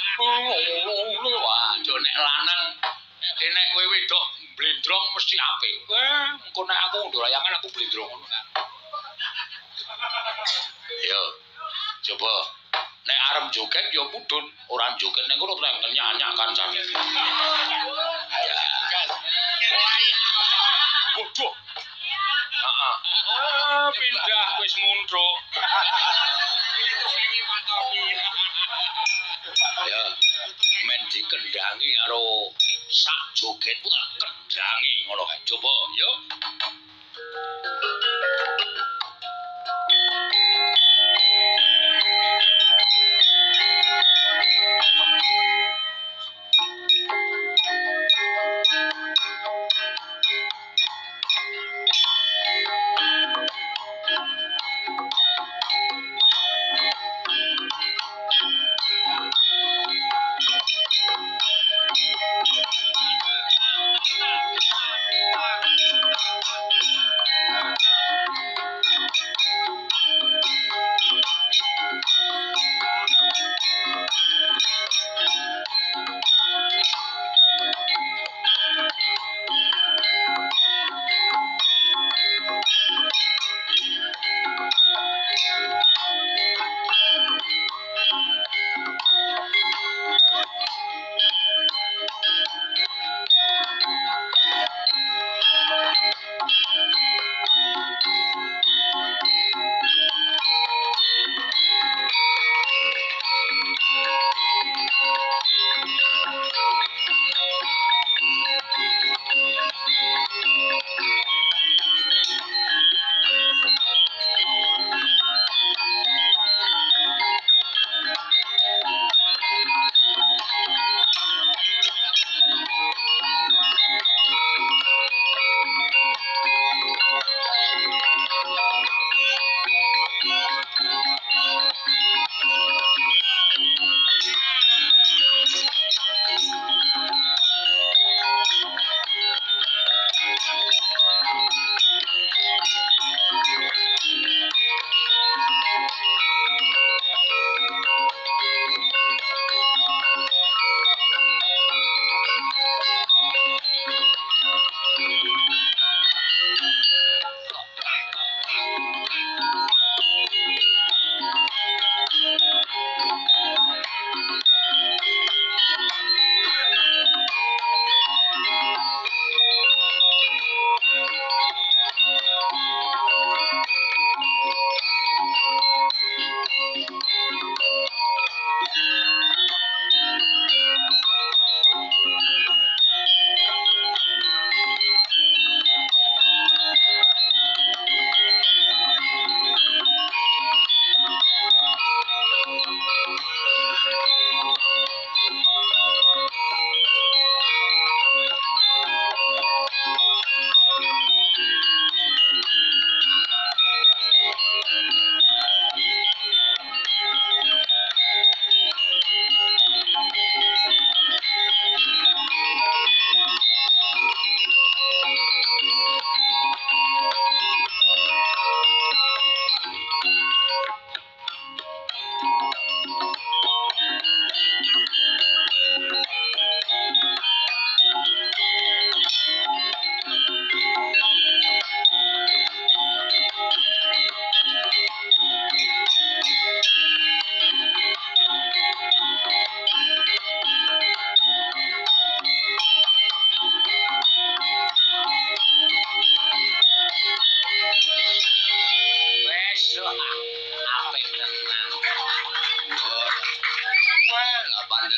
Wah, jo nek lanang nek kowe wedok blindrong mesti apik. Eh, engko nek aku ndur layangan aku blindrong ngono kan. Yo. Coba nek arep joget ya mudhun, ora joget ning kono treng nyanyak kancane. Ya. Bodoh. Heeh. Ah, pindah wis muntruk. Ya, men dikendangi karo sak joget ku tak kendangi ngono kae. Coba yo.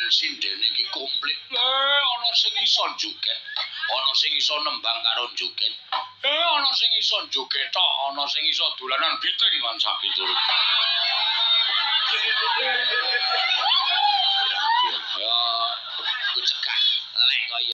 sindene iki komplit. Eh ana sing iso joget, ana sing iso nembang karo joget. Eh ana sing iso joget tok, ana sing iso dolanan biting lan sapiturut. Ya, ku cekak